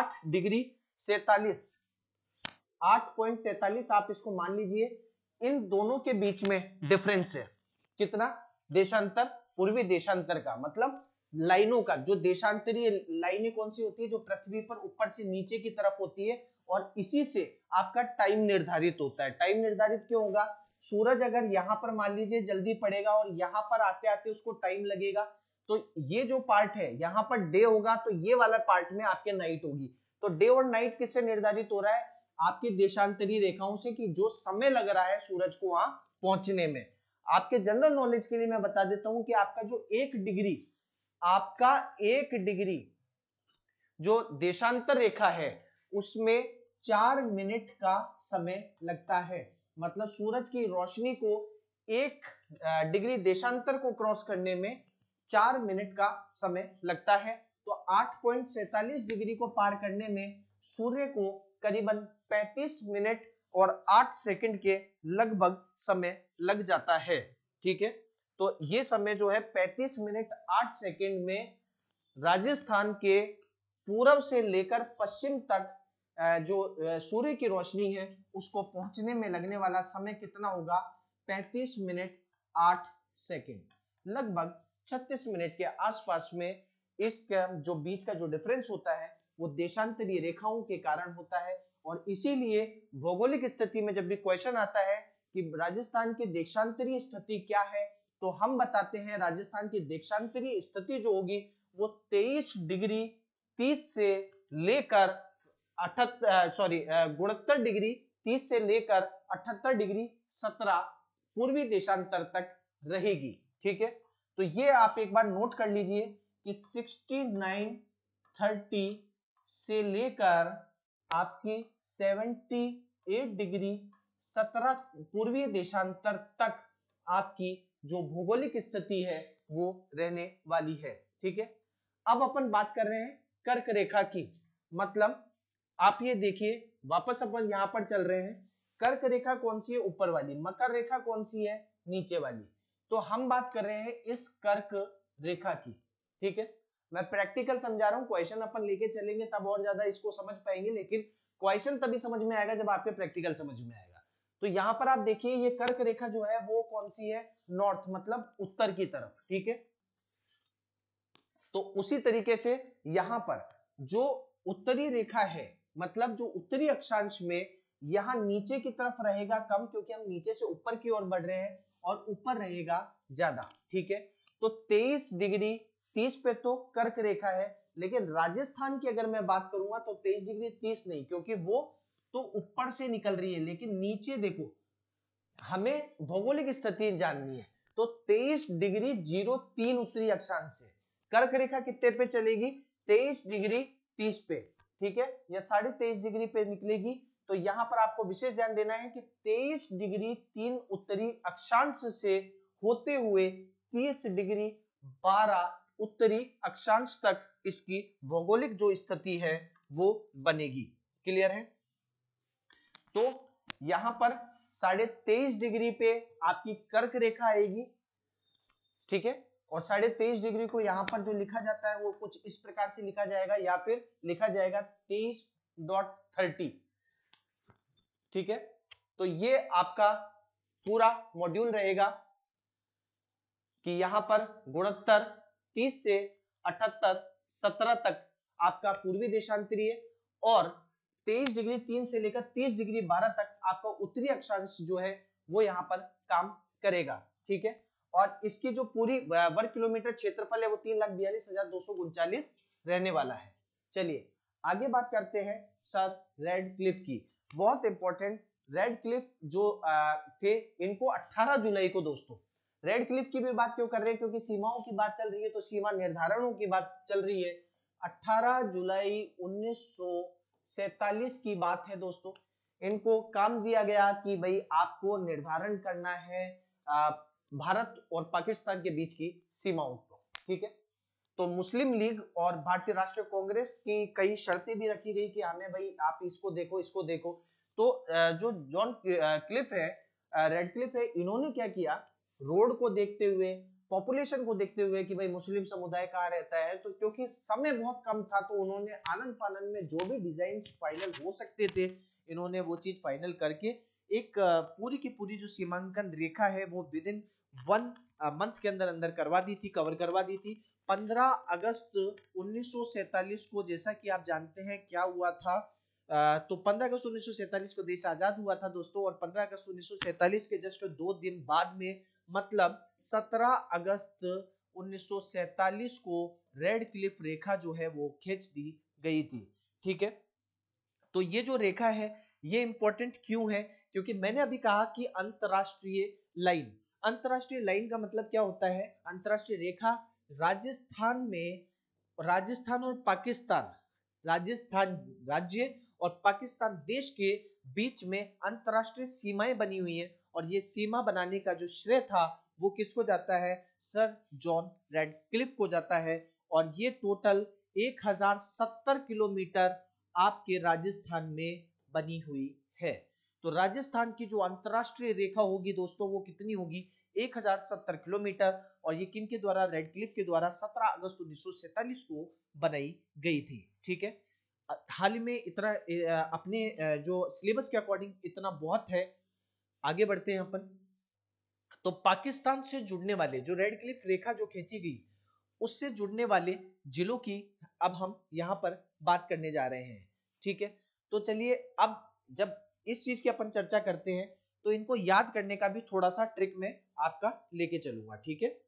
8.47 आप इसको मान लीजिए। इन दोनों के बीच में डिफरेंस है कितना, देशांतर पूर्वी देशांतर का, मतलब लाइनों का। जो देशांतरीय लाइनें कौन सी होती है, जो पृथ्वी पर ऊपर से नीचे की तरफ होती है, और इसी से आपका टाइम निर्धारित होता है। टाइम निर्धारित क्यों होगा, सूरज अगर यहाँ पर मान लीजिए जल्दी पड़ेगा और यहाँ पर आते आते उसको टाइम लगेगा, तो ये जो पार्ट है यहाँ पर डे होगा, तो ये वाला पार्ट में आपके नाइट होगी। तो डे और नाइट किससे निर्धारित हो रहा है, आपकी देशांतरीय रेखाओं से, कि जो समय लग रहा है सूरज को वहां पहुंचने में। आपके जनरल नॉलेज के लिए मैं बता देता हूं कि आपका जो 1 डिग्री जो देशांतर रेखा है उसमें 4 मिनट का समय लगता है। मतलब सूरज की रोशनी को 1 डिग्री देशांतर को क्रॉस करने में 4 मिनट का समय लगता है। तो 8.47 डिग्री को पार करने में सूर्य को करीबन 35 मिनट और 8 सेकंड के लगभग समय लग जाता है, ठीक है। तो ये समय जो है 35 मिनट 8 सेकंड में राजस्थान के पूर्व से लेकर पश्चिम तक जो सूर्य की रोशनी है उसको पहुंचने में लगने वाला समय कितना होगा, 35 मिनट 8 सेकंड, लगभग 36 मिनट के आसपास में। इसका जो बीच का जो डिफरेंस होता है वो देशांतरीय रेखाओं के कारण होता है। और इसीलिए भौगोलिक स्थिति में जब भी क्वेश्चन आता है कि राजस्थान की देशांतरीय स्थिति क्या है, तो हम बताते हैं राजस्थान की देशांतरीय स्थिति जो होगी वो 23 डिग्री 30 से लेकर 69 डिग्री 30 से लेकर 78 डिग्री 17 पूर्वी देशांतर तक रहेगी, ठीक है। तो ये आप एक बार नोट कर लीजिए कि 69.30 से लेकर आपकी 78 डिग्री 17 पूर्वी देशांतर तक आपकी जो भौगोलिक स्थिति है वो रहने वाली है, ठीक है। अब अपन बात कर रहे हैं कर्क रेखा की। मतलब आप ये देखिए, वापस अपन यहां पर चल रहे हैं। कर्क रेखा कौन सी है, ऊपर वाली। मकर रेखा कौन सी है, नीचे वाली। तो हम बात कर रहे हैं इस कर्क रेखा की, ठीक है। मैं प्रैक्टिकल समझा रहा हूं, क्वेश्चन अपन लेके चलेंगे तब और ज्यादा इसको समझ पाएंगे, लेकिन क्वेश्चन तभी समझ में आएगा जब आपके प्रैक्टिकल समझ में आएगा। तो यहां पर आप देखिए ये कर्क रेखा जो है वो कौन सी है, नॉर्थ मतलब उत्तर की तरफ, ठीक है। तो उसी तरीके से यहां पर जो उत्तरी रेखा है, मतलब जो उत्तरी अक्षांश में यहां नीचे की तरफ रहेगा कम, क्योंकि हम नीचे से ऊपर की ओर बढ़ रहे हैं, और ऊपर रहेगा ज्यादा, ठीक है। तो 23 डिग्री 30 पे तो कर्क रेखा है, लेकिन राजस्थान की अगर मैं बात करूंगा तो 23 डिग्री 30 नहीं, क्योंकि वो तो ऊपर से निकल रही है, लेकिन नीचे देखो हमें भौगोलिक स्थिति जाननी है। तो 23 डिग्री 03 उत्तरी अक्षांश से कर्क रेखा कितने पे चलेगी, 23 डिग्री 30 पे, ठीक है, या 23.5 डिग्री पे निकलेगी। तो यहां पर आपको विशेष ध्यान देना है कि 23 डिग्री 3 उत्तरी अक्षांश से होते हुए 30 डिग्री 12 उत्तरी अक्षांश तक इसकी भौगोलिक जो स्थिति है वो बनेगी। क्लियर है? तो यहां पर 23.5 डिग्री पे आपकी कर्क रेखा आएगी, ठीक है। और 23.5 डिग्री को यहां पर जो लिखा जाता है वो कुछ इस प्रकार से लिखा जाएगा, या फिर लिखा जाएगा 23.30, ठीक है। तो ये आपका पूरा मॉड्यूल रहेगा कि यहां पर गुणोत्तर 30 से 78 17 तक आपका पूर्वी देशांतरीय, और 23 डिग्री 3 से लेकर 30 डिग्री 12 तक आपका उत्तरी अक्षांश जो है वो यहां पर काम करेगा, ठीक है। और इसकी जो पूरी वर्ग किलोमीटर क्षेत्रफल है वो 3,42,239 रहने वाला है। चलिए आगे बात करते हैं सर रेड क्लिफ की। बहुत इंपॉर्टेंट, रेड क्लिफ जो थे इनको 18 जुलाई को, दोस्तों रेड क्लिफ की भी बात क्यों कर रहे हैं, क्योंकि सीमाओं की बात चल रही है, तो सीमा निर्धारणों की बात चल रही है। 18 जुलाई 1947 की बात है दोस्तों। इनको काम दिया गया कि भाई आपको निर्धारण करना है भारत और पाकिस्तान के बीच की सीमाओं को, ठीक है। तो मुस्लिम लीग और भारतीय राष्ट्रीय कांग्रेस की कई शर्तें भी रखी गई कि हमें भाई आप इसको देखो इसको देखो। तो जो जॉन क्लिफ है, रेड क्लिफ है, इन्होंने क्या किया, रोड को देखते हुए, पॉपुलेशन को देखते हुए कि भाई मुस्लिम समुदाय कहाँ रहता है, तो क्योंकि समय बहुत कम था तो उन्होंने आनंद फानंद में जो भी डिजाइन फाइनल हो सकते थे इन्होंने वो चीज फाइनल करके एक पूरी की पूरी जो सीमांकन रेखा है वो विद इन 1 मंथ के अंदर अंदर करवा दी थी, कवर करवा दी थी। 15 अगस्त 1947 को, जैसा कि आप जानते हैं क्या हुआ था, तो 15 अगस्त 1947 को देश आजाद हुआ था दोस्तों, और 15 अगस्त 1947 के जस्ट 2 दिन बाद में, मतलब 17 अगस्त 1947 को रेड क्लिफ रेखा जो है वो खींच दी गई थी, ठीक है। तो ये जो रेखा है ये इंपॉर्टेंट क्यों है, क्योंकि मैंने अभी कहा कि अंतरराष्ट्रीय लाइन, अंतरराष्ट्रीय लाइन का मतलब क्या होता है, अंतरराष्ट्रीय रेखा राजस्थान में, राजस्थान और पाकिस्तान, राजस्थान राज्य और पाकिस्तान देश के बीच में अंतरराष्ट्रीय सीमाएं बनी हुई है, और ये सीमा बनाने का जो श्रेय था वो किसको जाता है, सर जॉन रेडक्लिफ को जाता है। और ये टोटल 1070 किलोमीटर आपके राजस्थान में बनी हुई है। तो राजस्थान की जो अंतरराष्ट्रीय रेखा होगी दोस्तों वो कितनी होगी, 1070 किलोमीटर, और ये किन के द्वारा, रेड क्लिफ के द्वारा 17 अगस्त 1947 को बनाई गई थी, ठीक है। हाल ही में इतना अपने जो सिलेबस के अकॉर्डिंग इतना बहुत है, आगे बढ़ते हैं अपन। तो पाकिस्तान से जुड़ने वाले जो रेड क्लिफ रेखा जो खींची गई उससे जुड़ने वाले जिलों की अब हम यहां पर बात करने जा रहे हैं, ठीक है। तो चलिए अब जब इस चीज की अपन चर्चा करते हैं तो इनको याद करने का भी थोड़ा सा ट्रिक मैं आपका लेके चलूंगा, ठीक है।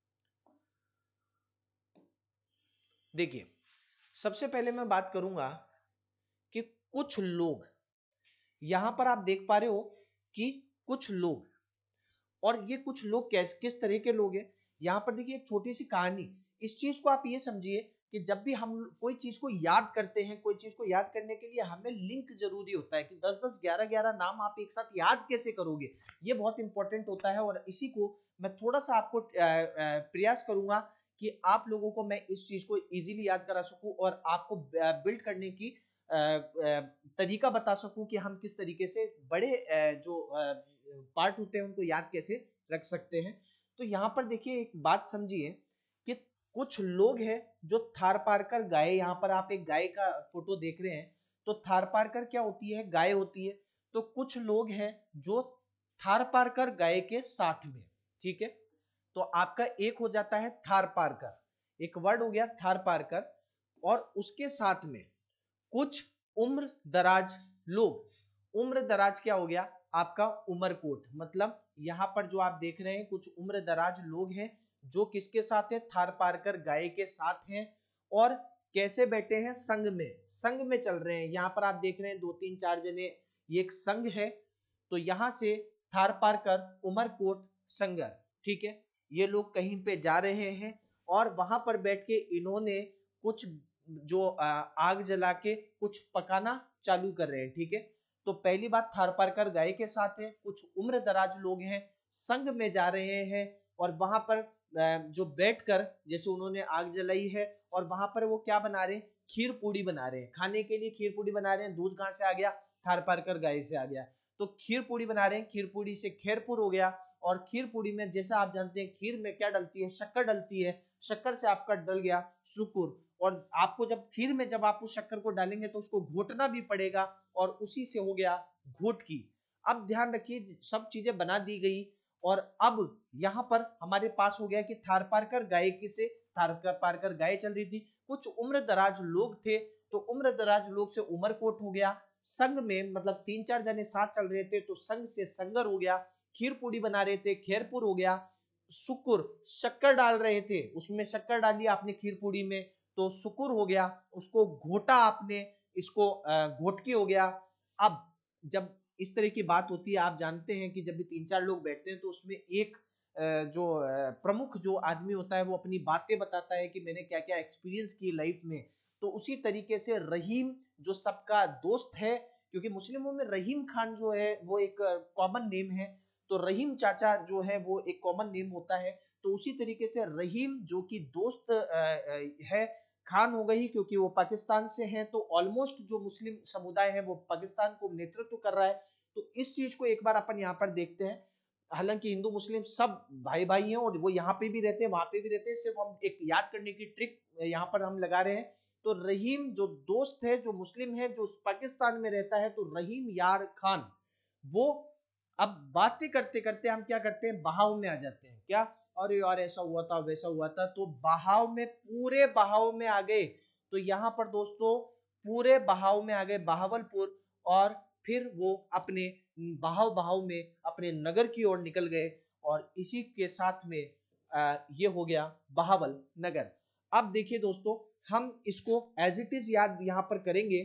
देखिए सबसे पहले मैं बात करूंगा कि कुछ लोग, यहां पर आप देख पा रहे हो कि कुछ लोग, और ये कुछ लोग किस तरह के लोग हैं, यहां पर देखिए एक छोटी सी कहानी। इस चीज को आप ये समझिए कि जब भी हम कोई चीज को याद करते हैं, कोई चीज को याद करने के लिए हमें लिंक जरूरी होता है कि 10-10 11-11 नाम आप एक साथ याद कैसे करोगे, ये बहुत इंपॉर्टेंट होता है। और इसी को मैं थोड़ा सा आपको प्रयास करूंगा कि आप लोगों को मैं इस चीज को इजीली याद करा सकूं और आपको बिल्ड करने की तरीका बता सकूं कि हम किस तरीके से बड़े जो पार्ट होते हैं उनको याद कैसे रख सकते हैं। तो यहाँ पर देखिए एक बात समझिए कि कुछ लोग हैं जो थारपारकर गाय, यहाँ पर आप एक गाय का फोटो देख रहे हैं, तो थारपारकर क्या होती है, गाय होती है। तो कुछ लोग हैं जो थारपारकर गाय के साथ में, ठीक है। तो आपका एक हो जाता है थारपारकर, एक वर्ड हो गया थारपारकर, और उसके साथ में कुछ उम्र दराज लोग। उम्र दराज क्या हो गया आपका, उमरकोट, मतलब यहां पर जो आप देख रहे हैं कुछ उम्र दराज लोग हैं जो किसके साथ है, थारपारकर गाय के साथ हैं। और कैसे बैठे हैं, संघ में, संघ में चल रहे हैं। यहां पर आप देख रहे हैं 2-3-4 जने, ये एक संघ है। तो यहां से थारपारकर, उमरकोट, संगर, ठीक है, ये लोग कहीं पे जा रहे हैं और वहां पर बैठ के इन्होंने कुछ जो आग जला के कुछ पकाना चालू कर रहे हैं, ठीक है। तो पहली बात, थारपारकर गाय के साथ है, कुछ उम्र दराज लोग हैं, संग में जा रहे हैं, और वहां पर जो बैठकर जैसे उन्होंने आग जलाई है और वहां पर वो क्या बना रहे हैं, खीर पूड़ी बना रहे हैं, खाने के लिए खीर पूड़ी बना रहे हैं। दूध कहां से आ गया, थारपारकर गाय से आ गया। तो खीर पूड़ी बना रहे हैं, खीर पूड़ी से खेरपुर हो गया। और खीर पूड़ी में जैसा आप जानते हैं खीर में क्या डलती है, शक्कर डलती है, शक्कर से आपका डल गया सुकुर। और आपको जब खीर में जब आप उस शक्कर को डालेंगे तो उसको घोटना भी पड़ेगा, और उसी से हो गया घोटकी। अब ध्यान रखिए सब चीजें बना दी गई, और अब यहां पर हमारे पास हो गया कि थारपारकर गाय की से थारपारकर गाय चल रही थी, कुछ उम्र दराज लोग थे, तो उम्र दराज लोग से उमरकोट हो गया। संघ में मतलब 3-4 जने साथ चल रहे थे, तो संघ से संगर हो गया। खीर पूड़ी बना रहे थे, खेरपुर हो गया। सुकुर, शक्कर डाल रहे थे, उसमें शक्कर डाली आपने खीर पूड़ी में, तो सुकुर हो गया। उसको घोटा आपने, इसको घोटकी हो गया। अब जब इस तरह की बात होती है, आप जानते हैं कि जब भी 3-4 लोग बैठते हैं तो उसमें एक जो प्रमुख जो आदमी होता है वो अपनी बातें बताता है कि मैंने क्या क्या एक्सपीरियंस की लाइफ में। तो उसी तरीके से रहीम जो सबका दोस्त है, क्योंकि मुस्लिमों में रहीम खान जो है वो एक कॉमन नेम है, तो रहीम चाचा जो है वो एक कॉमन नेम होता है। तो उसी तरीके से रहीम जो कि दोस्त है, खान हो गई क्योंकि वो पाकिस्तान से हैं, तो ऑलमोस्ट जो मुस्लिम समुदाय है वो पाकिस्तान को नेतृत्व कर रहा है। तो इस चीज को एक बार अपन यहाँ पर देखते हैं। हालांकि हिंदू मुस्लिम सब भाई भाई हैं और वो यहाँ पे भी रहते हैं वहां पे भी रहते हैं, सिर्फ हम एक याद करने की ट्रिक यहाँ पर हम लगा रहे हैं। तो रहीम जो दोस्त है, जो मुस्लिम है, जो पाकिस्तान में रहता है, तो रहीम यार खान वो, अब बातें करते करते हम क्या करते हैं, बहाव में आ जाते हैं। क्या, अरे यार ऐसा हुआ था वैसा हुआ था, तो बहाव में, पूरे बहाव में आ गए। तो यहाँ पर दोस्तों पूरे बहाव में आ गए बहावलपुर, और फिर वो अपने बहाव बहाव में अपने नगर की ओर निकल गए, और इसी के साथ में ये हो गया बहावल नगर। अब देखिए दोस्तों, हम इसको एज इट इज याद यहां पर करेंगे।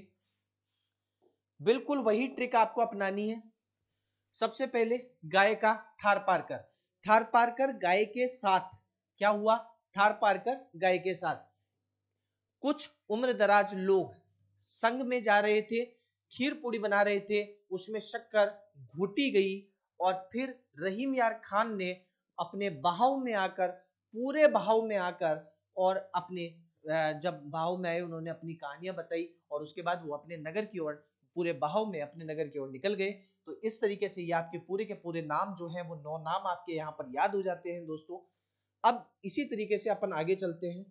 बिल्कुल वही ट्रिक आपको अपनानी है। सबसे पहले गाय का थारपारकर, थारपारकर गाय के साथ क्या हुआ, थारपारकर गाय के साथ कुछ उम्र दराज लोग संग में जा रहे थे, खीर पूड़ी बना रहे थे, उसमें शक्कर घोटी गई, और फिर रहीम यार खान ने अपने बहाव में आकर, पूरे बहाव में आकर, और अपने जब बहाव में आए उन्होंने अपनी कहानियां बताई, और उसके बाद वो अपने नगर की ओर, पूरे बहाव में अपने नगर की ओर निकल गए। तो इस तरीके से ये आपके पूरे के पूरे नाम जो है वो 9 नाम आपके यहाँ पर याद हो जाते हैं दोस्तों। अब इसी तरीके से अपन आगे चलते हैं,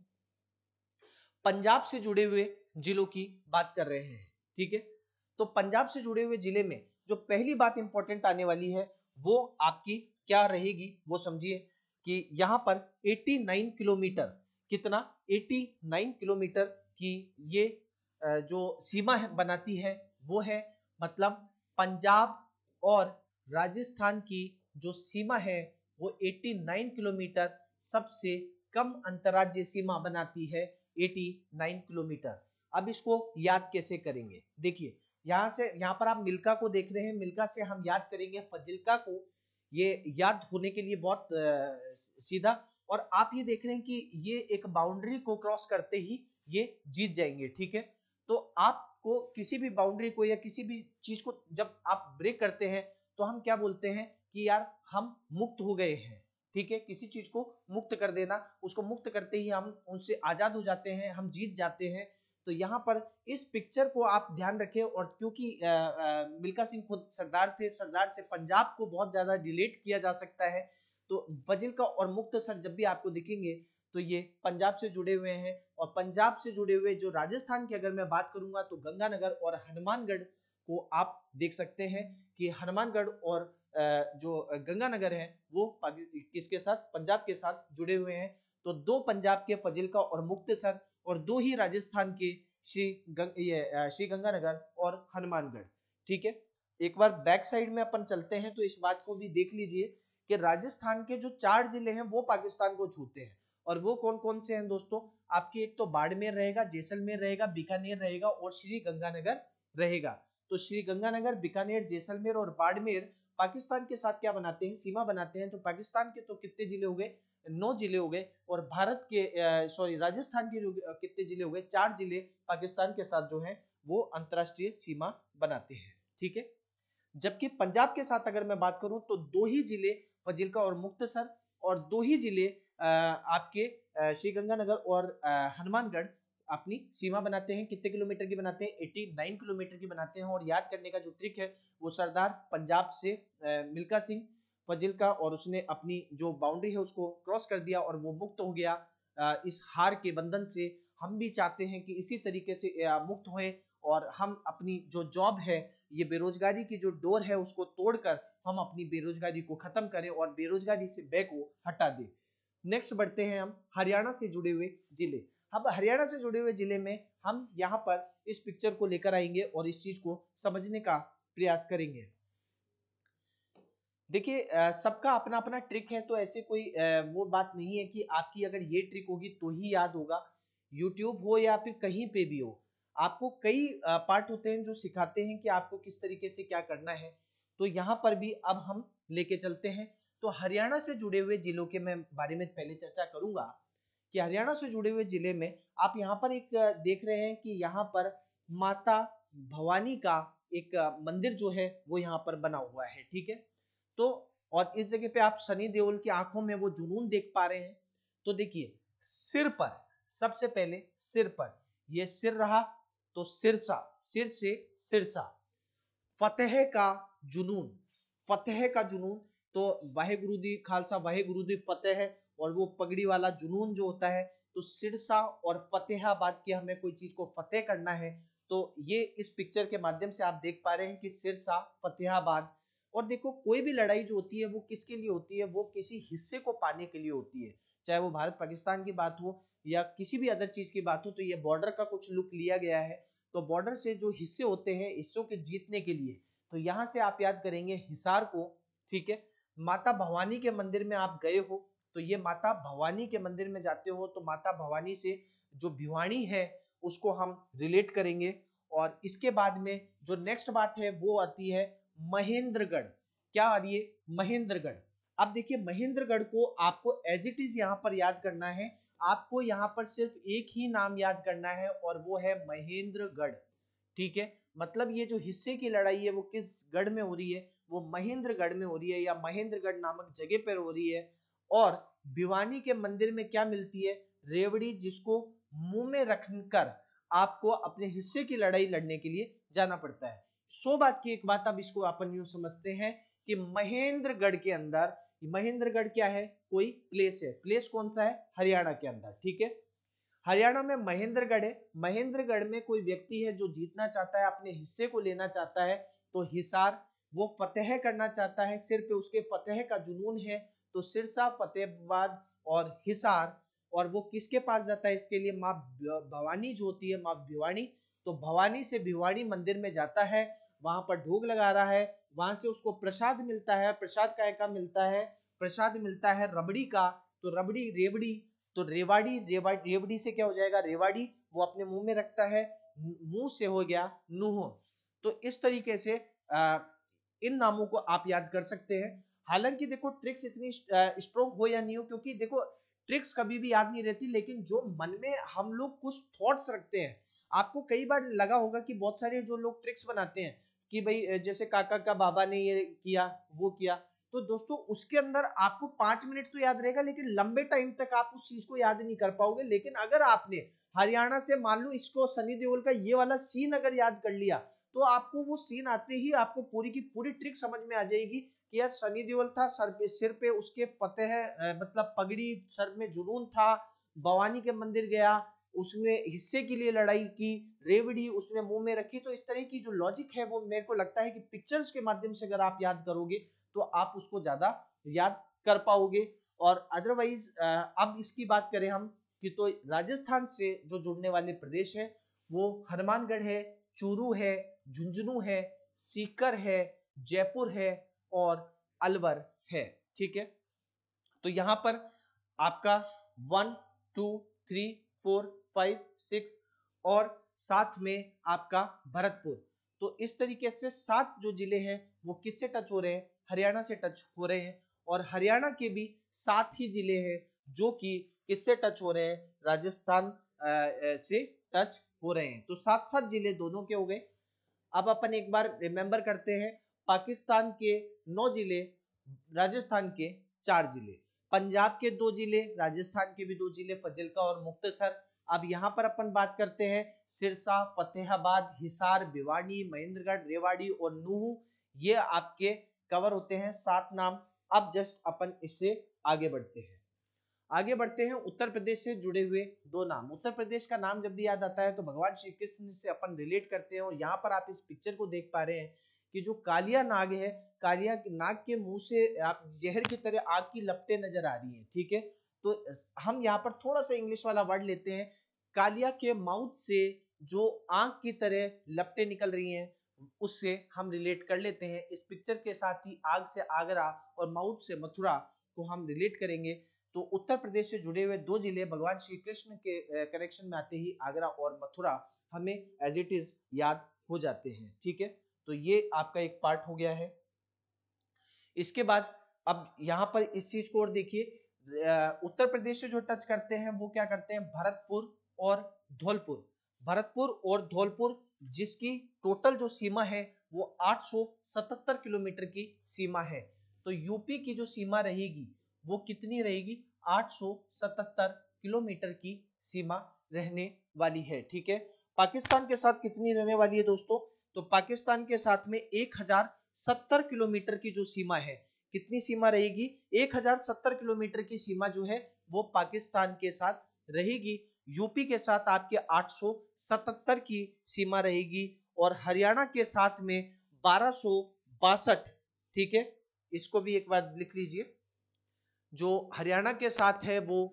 पंजाब से जुड़े हुए जिलों की बात कर रहे हैं, ठीक है। तो पंजाब से जुड़े हुए जिले में जो पहली बात इंपॉर्टेंट आने वाली है वो आपकी क्या रहेगी, वो समझिए कि यहां पर 89 किलोमीटर, कितना, 89 किलोमीटर की ये जो सीमा है बनाती है, वो है, मतलब पंजाब और राजस्थान की जो सीमा है वो 89 किलोमीटर, सबसे कम अंतर्राज्यीय सीमा बनाती है 89 किलोमीटर। अब इसको याद कैसे करेंगे, देखिए यहां से, यहां पर आप मिल्का को देख रहे हैं, मिल्का से हम याद करेंगे फजिल्का को। ये याद होने के लिए बहुत सीधा, और आप ये देख रहे हैं कि ये एक बाउंड्री को क्रॉस करते ही ये जीत जाएंगे, ठीक है। तो आपको किसी भी बाउंड्री को या किसी भी चीज को जब आप ब्रेक करते हैं तो हम क्या बोलते हैं कि यार हम मुक्त हो गए हैं, ठीक है। किसी चीज को मुक्त कर देना, उसको मुक्त करते ही हम उनसे आजाद हो जाते हैं, हम जीत जाते हैं। तो यहाँ पर इस पिक्चर को आप ध्यान रखें, और क्योंकि मिल्खा सिंह खुद सरदार थे, सरदार से पंजाब को बहुत ज्यादा रिलेट किया जा सकता है, तो फजिल्का और मुक्तसर जब भी आपको दिखेंगे तो ये पंजाब से जुड़े हुए हैं। और पंजाब से जुड़े हुए जो राजस्थान की अगर मैं बात करूंगा तो गंगानगर और हनुमानगढ़ को आप देख सकते हैं कि हनुमानगढ़ और जो गंगानगर है वो किसके साथ, पंजाब के साथ जुड़े हुए हैं। तो दो पंजाब के फजिल्का और मुक्तसर और दो ही राजस्थान के श्री गंगानगर और हनुमानगढ़। ठीक है, एक बार बैक साइड में अपन चलते हैं तो इस बात को भी देख लीजिए कि राजस्थान के जो 4 जिले हैं वो पाकिस्तान को छूते हैं। और वो कौन कौन से हैं दोस्तों, आपके एक तो बाड़मेर रहेगा, जैसलमेर रहेगा, बीकानेर रहेगा और श्री गंगानगर रहेगा। तो श्री गंगानगर, बीकानेर, जैसलमेर और बाड़मेर पाकिस्तान के साथ क्या बनाते हैं, सीमा बनाते हैं। तो पाकिस्तान के तो कितने जिले हो गए, 9 जिले हो गए। और भारत के राजस्थान के कितने जिले हो गए, 4 जिले पाकिस्तान के साथ जो है वो अंतरराष्ट्रीय सीमा बनाते हैं। ठीक है, जबकि पंजाब के साथ अगर मैं बात करूं तो 2 ही जिले फजिल्का और मुक्तसर और 2 ही जिले आपके श्रीगंगानगर और हनुमानगढ़ अपनी सीमा बनाते हैं। कितने किलोमीटर की बनाते हैं, 89 किलोमीटर की बनाते हैं। और याद करने का जो ट्रिक है वो सरदार पंजाब से मिल्खा सिंह फजिल्का, और उसने अपनी जो बाउंड्री है उसको क्रॉस कर दिया और वो मुक्त हो गया इस हार के बंधन से। हम भी चाहते हैं कि इसी तरीके से मुक्त हों और हम अपनी जो जॉब है, ये बेरोजगारी की जो डोर है उसको तोड़कर हम अपनी बेरोजगारी को खत्म करें और बेरोजगारी से बै को हटा दें। नेक्स्ट बढ़ते हैं हम हरियाणा से जुड़े हुए जिले। अब हरियाणा से जुड़े हुए जिले में हम यहाँ पर इस पिक्चर को लेकर आएंगे और इस चीज को समझने का प्रयास करेंगे। देखिए सबका अपना अपना ट्रिक है, तो ऐसे कोई वो बात नहीं है कि आपकी अगर ये ट्रिक होगी तो ही याद होगा। यूट्यूब हो या फिर कहीं पे भी हो, आपको कई पार्ट होते हैं जो सिखाते हैं कि आपको किस तरीके से क्या करना है। तो यहाँ पर भी अब हम लेके चलते हैं। तो हरियाणा से जुड़े हुए जिलों के मैं बारे में पहले चर्चा करूंगा कि हरियाणा से जुड़े हुए जिले में आप यहाँ पर एक देख रहे हैं कि यहाँ पर माता भवानी का एक मंदिर जो है वो यहाँ पर बना हुआ है। ठीक है, तो और इस जगह पे आप सनी देओल की आंखों में वो जुनून देख पा रहे हैं। तो देखिए सिर पर, सबसे पहले सिर पर ये सिर रहा, तो सिरसा, सिर से सिरसा, फतेह का जुनून, फतेह का जुनून। तो वाहेगुरु दी खालसा, वाहेगुरु दी फतेह है। और वो पगड़ी वाला जुनून जो होता है, तो सिरसा और फतेहाबाद की हमें कोई चीज को फतेह करना है। तो ये इस पिक्चर के माध्यम से आप देख पा रहे हैं कि सिरसा, फतेहाबाद। और देखो कोई भी लड़ाई जो होती है वो किसके लिए होती है, वो किसी हिस्से को पाने के लिए होती है। चाहे वो भारत पाकिस्तान की बात हो या किसी भी अदर चीज की बात हो, तो ये बॉर्डर का कुछ लुक लिया गया है। तो बॉर्डर से जो हिस्से होते हैं, हिस्सों के जीतने के लिए, तो यहां से आप याद करेंगे हिसार को। ठीक है, माता भवानी के मंदिर में आप गए हो, तो ये माता भवानी के मंदिर में जाते हो तो माता भवानी से जो भिवानी है उसको हम रिलेट करेंगे। और इसके बाद में जो नेक्स्ट बात है वो आती है महेंद्रगढ़। क्या आ रही है, महेंद्रगढ़। अब देखिए महेंद्रगढ़ को आपको एज इट इज यहाँ पर याद करना है। आपको यहाँ पर सिर्फ एक ही नाम याद करना है और वो है महेंद्रगढ़। ठीक है, मतलब ये जो हिस्से की लड़ाई है वो किस गढ़ में हो रही है, वो महेंद्रगढ़ में हो रही है या महेंद्रगढ़ नामक जगह पर हो रही है। और भिवानी के मंदिर में क्या मिलती है, रेवड़ी, जिसको मुंह में रखकर आपको अपने हिस्से की लड़ाई लड़ने के लिए जाना पड़ता है। सो बात की एक बात, अब इसको अपन यूं समझते हैं कि महेंद्रगढ़ के अंदर, महेंद्रगढ़ क्या है, कोई प्लेस है। प्लेस कौन सा है, हरियाणा के अंदर। ठीक है, हरियाणा में महेंद्रगढ़ है। महेंद्रगढ़ में कोई व्यक्ति है जो जीतना चाहता है, अपने हिस्से को लेना चाहता है, तो हिसार, वो फतेह करना चाहता है, सिर पे उसके फतेह का जुनून है। तो सिरसा, फतेहाबाद और हिसार। और वो किसके पास जाता है, इसके लिए माँ भवानी जो होती है, माँ भिवानी। तो भवानी से भिवानी मंदिर में जाता है, वहां पर ढोग लगा रहा है, वहां से उसको प्रसाद मिलता है। प्रसाद काय का मिलता है, प्रसाद मिलता है रबड़ी का। तो रबड़ी, रेवड़ी, तो रेवाड़ी, रेवड़ी से क्या हो जाएगा, रेवाड़ी, वो अपने मुंह में रखता है, मुंह से हो गया नूह। तो इस तरीके से इन नामों को आप याद कर सकते हैं। हालांकि देखो ट्रिक्स इतनी स्ट्रोंग हो या नहीं हो, क्योंकि देखो ट्रिक्स कभी भी याद नहीं रहती, लेकिन जो मन में हम लोग कुछ थॉट्स रखते हैं। आपको कई बार लगा होगा कि बहुत सारे जो लोग ट्रिक्स बनाते हैं कि भाई जैसे काका का बाबा ने ये किया, वो किया, तो दोस्तों उसके अंदर आपको 5 मिनट तो याद रहेगा, लेकिन लंबे टाइम तक आप उस चीज को याद नहीं कर पाओगे। लेकिन अगर आपने हरियाणा से मान लो इसको सनी देओल का ये वाला सीन अगर याद कर लिया, तो आपको वो सीन आते ही आपको पूरी की पूरी ट्रिक समझ में आ जाएगी कि यार सनी देओल था, सिर पे उसके फतेह मतलब पगड़ी, सर में जुनून था, भवानी के मंदिर गया, उसने हिस्से के लिए लड़ाई की, रेवड़ी उसने मुंह में रखी। तो इस तरह की जो लॉजिक है वो मेरे को लगता है कि पिक्चर्स के माध्यम से अगर आप याद करोगे तो आप उसको ज्यादा याद कर पाओगे। और अदरवाइज अब इसकी बात करें हम कि तो राजस्थान से जो जुड़ने वाले प्रदेश है वो हनुमानगढ़ है, चूरू है, झुंझुनू है, सीकर है, जयपुर है और अलवर है। ठीक है, तो यहां पर आपका 1 2 3 4 5 6 और साथ में आपका भरतपुर। तो इस तरीके से 7 जो जिले हैं वो किससे टच हो रहे हैं, हरियाणा से टच हो रहे हैं। और हरियाणा के भी 7 ही जिले हैं जो कि किससे टच हो रहे हैं, राजस्थान से टच हो रहे हैं। तो 7-7 जिले दोनों के हो गए। अब अपन एक बार रिमेंबर करते हैं, पाकिस्तान के 9 जिले, राजस्थान के 4 जिले, पंजाब के 2 जिले, राजस्थान के भी 2 जिले, फजिल्का और मुक्तसर। अब यहाँ पर अपन बात करते हैं सिरसा, फतेहाबाद, हिसार, भिवानी, महेंद्रगढ़, रेवाड़ी और नूहू। ये आपके कवर होते हैं 7 नाम। अब जस्ट अपन इससे आगे बढ़ते हैं। आगे बढ़ते हैं उत्तर प्रदेश से जुड़े हुए 2 नाम। उत्तर प्रदेश का नाम जब भी याद आता है तो भगवान श्री कृष्ण से अपन रिलेट करते हैं। और यहाँ पर आप इस पिक्चर को देख पा रहे हैं कि जो कालिया नाग है, कालिया नाग के मुंह से आप जहर की तरह आग की लपटें नजर आ रही है। ठीक है, तो हम यहाँ पर थोड़ा सा इंग्लिश वाला वर्ड लेते हैं, कालिया के माउथ से जो आग की तरह लपटें निकल रही हैं उससे हम रिलेट कर लेते हैं। इस पिक्चर के साथ ही आग से आगरा और माउथ से मथुरा को हम रिलेट करेंगे। तो उत्तर प्रदेश से जुड़े हुए 2 जिले भगवान श्री कृष्ण के कनेक्शन में आते ही आगरा और मथुरा हमें एज इट इज याद हो जाते हैं। ठीक है, तो ये आपका एक पार्ट हो गया है। इसके बाद अब यहाँ पर इस चीज को और देखिए, उत्तर प्रदेश से जो टच करते हैं वो क्या करते हैं, भरतपुर और धौलपुर। भरतपुर और धौलपुर जिसकी टोटल जो सीमा है वो 877 किलोमीटर की सीमा है। तो यूपी की जो सीमा रहेगी वो कितनी रहेगी, 877 किलोमीटर की सीमा रहने वाली है। ठीक है, पाकिस्तान के साथ कितनी रहने वाली है दोस्तों, तो पाकिस्तान के साथ में 1070 किलोमीटर की जो सीमा है, कितनी सीमा रहेगी, 1070 किलोमीटर की सीमा जो है वो पाकिस्तान के साथ रहेगी। यूपी के साथ आपके 877 की सीमा रहेगी और हरियाणा के साथ में 1262। ठीक है, इसको भी एक बार लिख लीजिए, जो हरियाणा के साथ है वो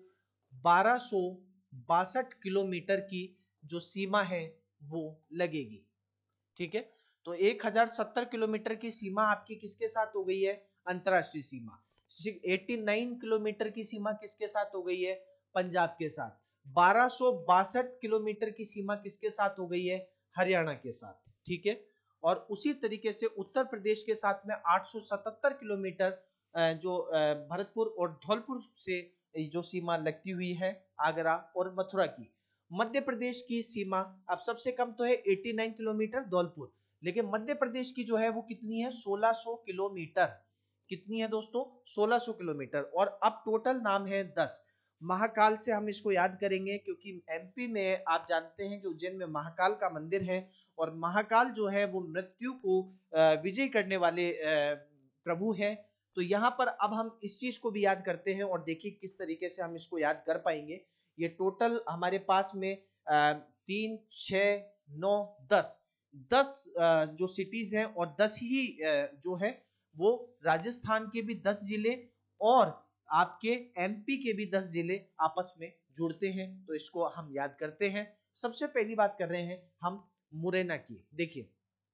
1262 किलोमीटर की जो सीमा है वो लगेगी। ठीक है, तो 1070 किलोमीटर की सीमा आपकी किसके साथ हो गई है, अंतरराष्ट्रीय सीमा। 89 किलोमीटर की सीमा किसके साथ हो गई है, पंजाब के साथ। 1262 किलोमीटर की सीमा किसके साथ हो गई है, हरियाणा के साथ। ठीक है, और उसी तरीके से उत्तर प्रदेश के साथ में 877 किलोमीटर जो भरतपुर और धौलपुर से जो सीमा लगती हुई है आगरा और मथुरा की। मध्य प्रदेश की सीमा अब सबसे कम तो है 89 किलोमीटर धौलपुर, लेकिन मध्य प्रदेश की जो है वो कितनी है, 1600 किलोमीटर। कितनी है दोस्तों, 1600 किलोमीटर। और अब टोटल नाम है 10। महाकाल से हम इसको याद करेंगे क्योंकि एमपी में आप जानते हैं कि उज्जैन में महाकाल का मंदिर है और महाकाल जो है वो मृत्यु को विजय करने वाले प्रभु है। तो यहाँ पर अब हम इस चीज को भी याद करते हैं और देखिए किस तरीके से हम इसको याद कर पाएंगे। ये टोटल हमारे पास में 3 6 9 10 जो सिटीज हैं और 10 ही जो है वो राजस्थान के भी 10 जिले और आपके एमपी के भी 10 जिले आपस में जुड़ते हैं। तो इसको हम याद करते हैं। सबसे पहली बात कर रहे हैं हम मुरैना की। देखिए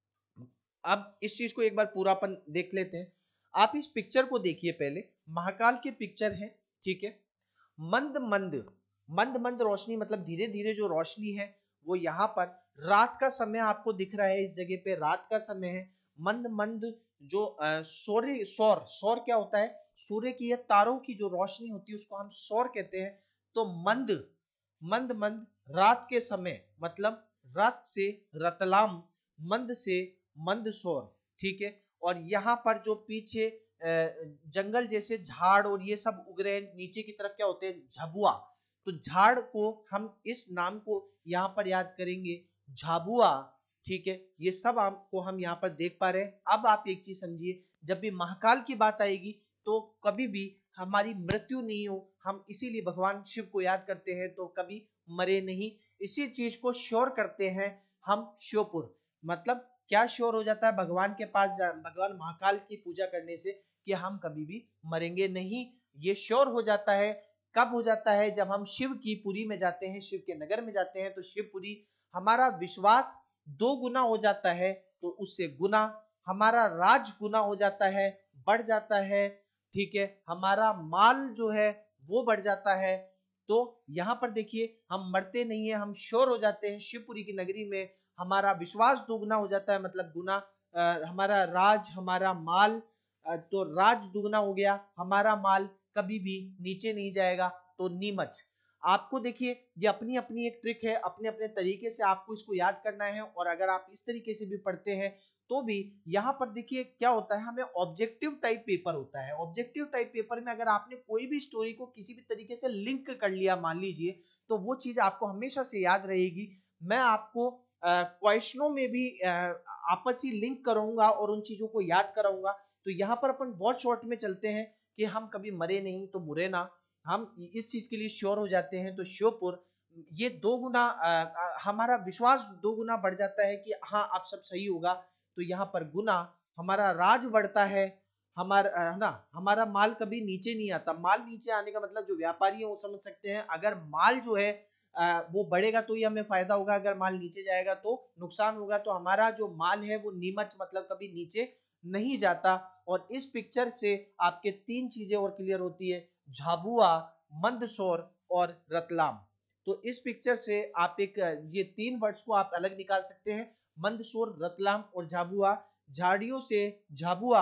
अब इस चीज को एक बार पूरा अपन देख लेते हैं। आप इस पिक्चर को देखिए, पहले महाकाल की पिक्चर है। ठीक है, मंद मंद मंद मंद रोशनी मतलब धीरे धीरे जो रोशनी है वो यहाँ पर रात का समय आपको दिख रहा है। इस जगह पे रात का समय है। मंद मंद जो सूर्य सौर सौर क्या होता है, सूर्य की या तारों की जो रोशनी होती है उसको हम सौर कहते हैं। तो मंद मंद मंद रात के समय मतलब रात से रतलाम, मंद से मंदसौर। ठीक है, और यहाँ पर जो पीछे जंगल जैसे झाड़ और ये सब उग रहे हैं, नीचे की तरफ क्या होते हैं, झबुआ। तो झाड़ को हम इस नाम को यहाँ पर याद करेंगे, झाबुआ। ठीक है, ये सब आपको हम यहाँ पर देख पा रहे हैं। अब आप एक चीज समझिए, जब भी महाकाल की बात आएगी तो कभी भी हमारी मृत्यु नहीं हो, हम इसीलिए भगवान शिव को याद करते हैं, तो कभी मरे नहीं। इसी चीज को श्योर करते हैं हम शिवपुर। मतलब क्या श्योर हो जाता है भगवान के पास भगवान महाकाल की पूजा करने से कि हम कभी भी मरेंगे नहीं। ये श्योर हो जाता है। कब हो जाता है? जब हम शिव की पुरी में जाते हैं, शिव के नगर में जाते हैं, तो शिवपुरी हमारा विश्वास 2 गुना हो जाता है, तो उससे गुना हमारा राज गुना हो जाता है, बढ़ जाता है। ठीक है, हमारा माल जो है वो बढ़ जाता है। तो यहाँ पर देखिए, हम मरते नहीं है, हम श्योर हो जाते हैं शिवपुरी की नगरी में, हमारा विश्वास दुगना हो जाता है, मतलब गुना हमारा राज, हमारा माल, तो राज दुगना हो गया, हमारा माल कभी भी नीचे नहीं जाएगा। तो नीमच आपको देखिए, ये अपनी अपनी एक ट्रिक है, अपने अपने तरीके से आपको इसको याद करना है। और अगर आप इस तरीके से भी पढ़ते हैं तो भी यहाँ पर देखिए क्या होता है, हमें ऑब्जेक्टिव टाइप पेपर होता है। ऑब्जेक्टिव टाइप पेपर में अगर आपने कोई भी स्टोरी को किसी भी तरीके से लिंक कर लिया मान लीजिए, तो वो चीज आपको हमेशा से याद रहेगी। मैं आपको क्वेश्चनों में भी आपसी लिंक करूंगा और उन चीजों को याद कराऊंगा। तो यहाँ पर अपन बहुत शॉर्ट में चलते हैं कि हम कभी मरे नहीं तो बुरे ना, हम इस चीज के लिए श्योर हो जाते हैं। तो श्योरपुर ये 2 गुना हमारा विश्वास 2 गुना बढ़ जाता है कि हाँ अब सब सही होगा। तो यहाँ पर गुना हमारा राज बढ़ता है, हमारा है ना, हमारा माल कभी नीचे नहीं आता। माल नीचे आने का मतलब जो व्यापारी है वो समझ सकते हैं, अगर माल जो है वो बढ़ेगा तो ही हमें फायदा होगा, अगर माल नीचे जाएगा तो नुकसान होगा। तो हमारा जो माल है वो नीमच मतलब कभी नीचे नहीं जाता। और इस पिक्चर से आपके 3 चीजें और क्लियर होती है, झाबुआ, मंदसौर और रतलाम। तो इस पिक्चर से आप एक ये 3 वर्ड्स को आप अलग निकाल सकते हैं, मंदसौर, रतलाम और झाबुआ। झाड़ियों से झाबुआ,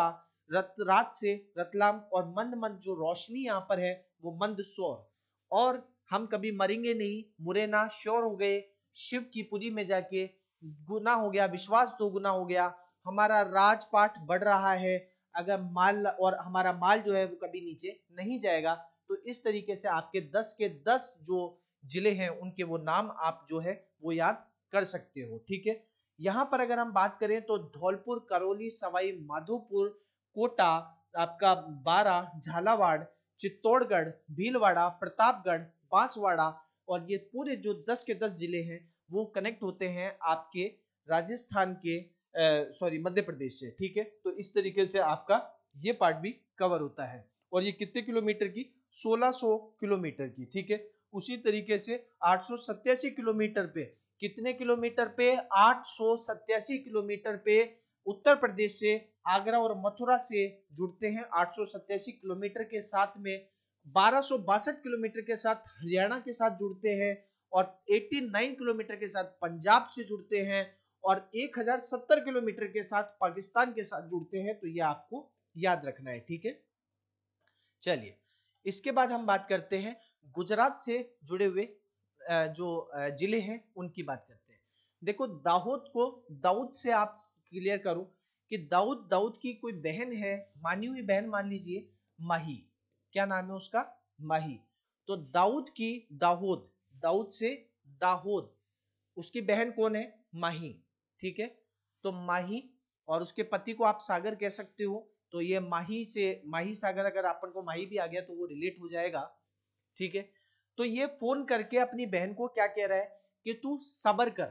रात से रतलाम और मंद मंद जो रोशनी यहाँ पर है वो मंदसौर। और हम कभी मरेंगे नहीं, मुरे ना, श्योर हो गए शिव की पुरी में जाके, गुना हो गया, विश्वास 2 गुना हो गया, हमारा राजपाट बढ़ रहा है, अगर माल और हमारा माल जो है वो कभी नीचे नहीं जाएगा। तो इस तरीके से आपके 10 के 10 जो जिले हैं उनके वो नाम आप जो है वो याद कर सकते हो। ठीक है, यहाँ पर अगर हम बात करें तो धौलपुर, करौली, सवाई माधोपुर, कोटा, आपका बारा, झालावाड़, चित्तौड़गढ़, भीलवाड़ा, प्रतापगढ़, बांसवाड़ा, और ये पूरे जो 10 के 10 जिले हैं वो कनेक्ट होते हैं आपके राजस्थान के सॉरी मध्य प्रदेश से। ठीक है, तो इस तरीके से आपका ये पार्ट भी कवर होता है। और ये कितने किलोमीटर की? 1600 किलोमीटर की। ठीक है, उसी तरीके से 887 किलोमीटर पे, कितने किलोमीटर पे? 887 किलोमीटर पे उत्तर प्रदेश से आगरा और मथुरा से जुड़ते हैं। 887 किलोमीटर के साथ में 1262 किलोमीटर के साथ हरियाणा के साथ जुड़ते हैं, और 89 किलोमीटर के साथ पंजाब से जुड़ते हैं, और 1070 किलोमीटर के साथ पाकिस्तान के साथ जुड़ते हैं। तो ये आपको याद रखना है। ठीक है, चलिए इसके बाद हम बात करते हैं गुजरात से जुड़े हुए जो जिले हैं उनकी बात करते हैं। देखो दाऊद को, दाऊद से आप क्लियर करो कि दाऊद, दाऊद की कोई बहन है, मानी हुई बहन मान लीजिए माही। क्या नाम है उसका? माही। तो दाऊद की दाऊद, दाऊद से दाहोद, उसकी बहन कौन है? माही। ठीक है, तो माही, और उसके पति को आप सागर कह सकते हो। तो ये माही से माही सागर, अगर अपन को माही भी आ गया तो वो रिलेट हो जाएगा। ठीक है, तो ये फोन करके अपनी बहन को क्या कह रहा है कि तू सबर कर,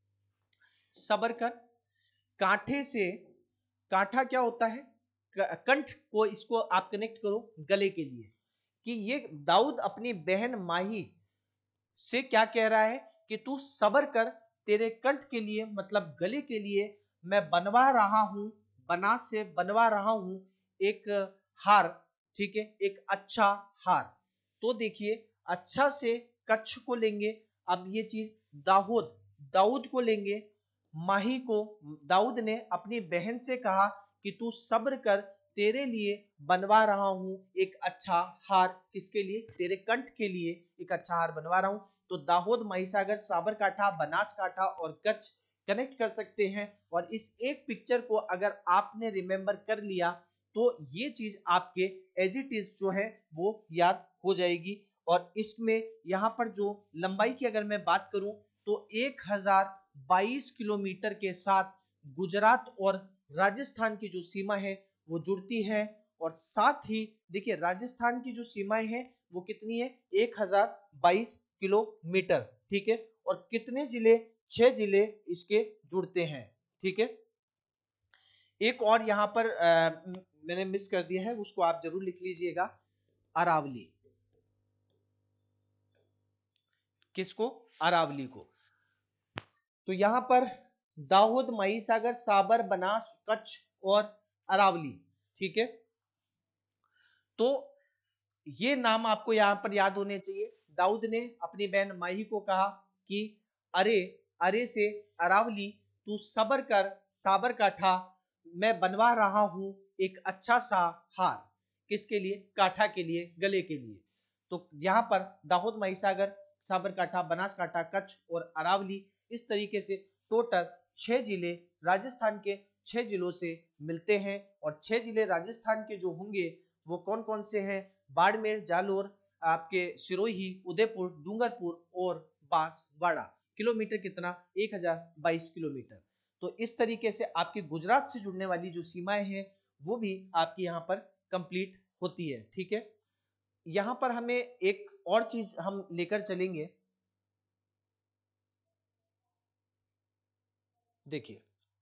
सबर कर। कांठे से, कांठा क्या होता है? कंठ को, इसको आप कनेक्ट करो गले के लिए, कि ये दाऊद अपनी बहन माही से क्या कह रहा है कि तू सबर कर, तेरे कंठ के लिए मतलब गले के लिए मैं बनवा रहा हूं, बनास से बनवा रहा हूं एक हार। ठीक है, एक अच्छा हार। तो देखिए, अच्छा से कच्छ को लेंगे, अब ये चीज दाऊद, दाऊद को लेंगे, माही को। दाऊद ने अपनी बहन से कहा कि तू सब्र कर, तेरे लिए बनवा रहा हूं एक अच्छा हार। किसके लिए? तेरे कंठ के लिए एक अच्छा हार बनवा रहा हूं। तो दाहोद, महिसागर, साबरकांठा, बनासकांठा और कच्छ कनेक्ट कर सकते हैं। और इस एक पिक्चर को अगर आपने रिमेंबर कर लिया तो ये चीज आपके एज इट इज जो है वो याद हो जाएगी। और इसमें यहाँ पर जो लंबाई की अगर मैं बात करूं तो 22 किलोमीटर के साथ गुजरात और राजस्थान की जो सीमा है वो जुड़ती है। और साथ ही देखिए राजस्थान की जो सीमाएं हैं वो कितनी है, 1022 किलोमीटर, ठीक है। और कितने जिले, 6 जिले इसके जुड़ते हैं, ठीक है। एक और यहां पर मैंने मिस कर दिया है, उसको आप जरूर लिख लीजिएगा, अरावली। किसको, अरावली को। तो यहां पर दाहोद, महिसागर, साबर, बनास, कच्छ और अरावली, ठीक है। तो ये नाम आपको यहां पर याद होने चाहिए। दाऊद ने अपनी बहन माही को कहा कि अरे, अरे से अरावली तू सबर कर साबरकाठा, मैं बनवा रहा हूं एक अच्छा सा हार। किसके लिए, काठा के लिए, गले के लिए। तो यहां पर दाहोद, महिसागर, साबरकाठा, बनासकाठा, कच्छ और अरावली, इस तरीके से टोटल 6 जिले राजस्थान के 6 जिलों से मिलते हैं। और 6 जिले राजस्थान के जो होंगे वो कौन कौन से हैं, बाड़मेर, जालोर, आपके सिरोही, उदयपुर, डूंगरपुर और बांसवाड़ा। किलोमीटर कितना, 1022 किलोमीटर। तो इस तरीके से आपकी गुजरात से जुड़ने वाली जो सीमाएं हैं वो भी आपकी यहाँ पर कंप्लीट होती है, ठीक है। यहां पर हमें एक और चीज हम लेकर चलेंगे, देखिए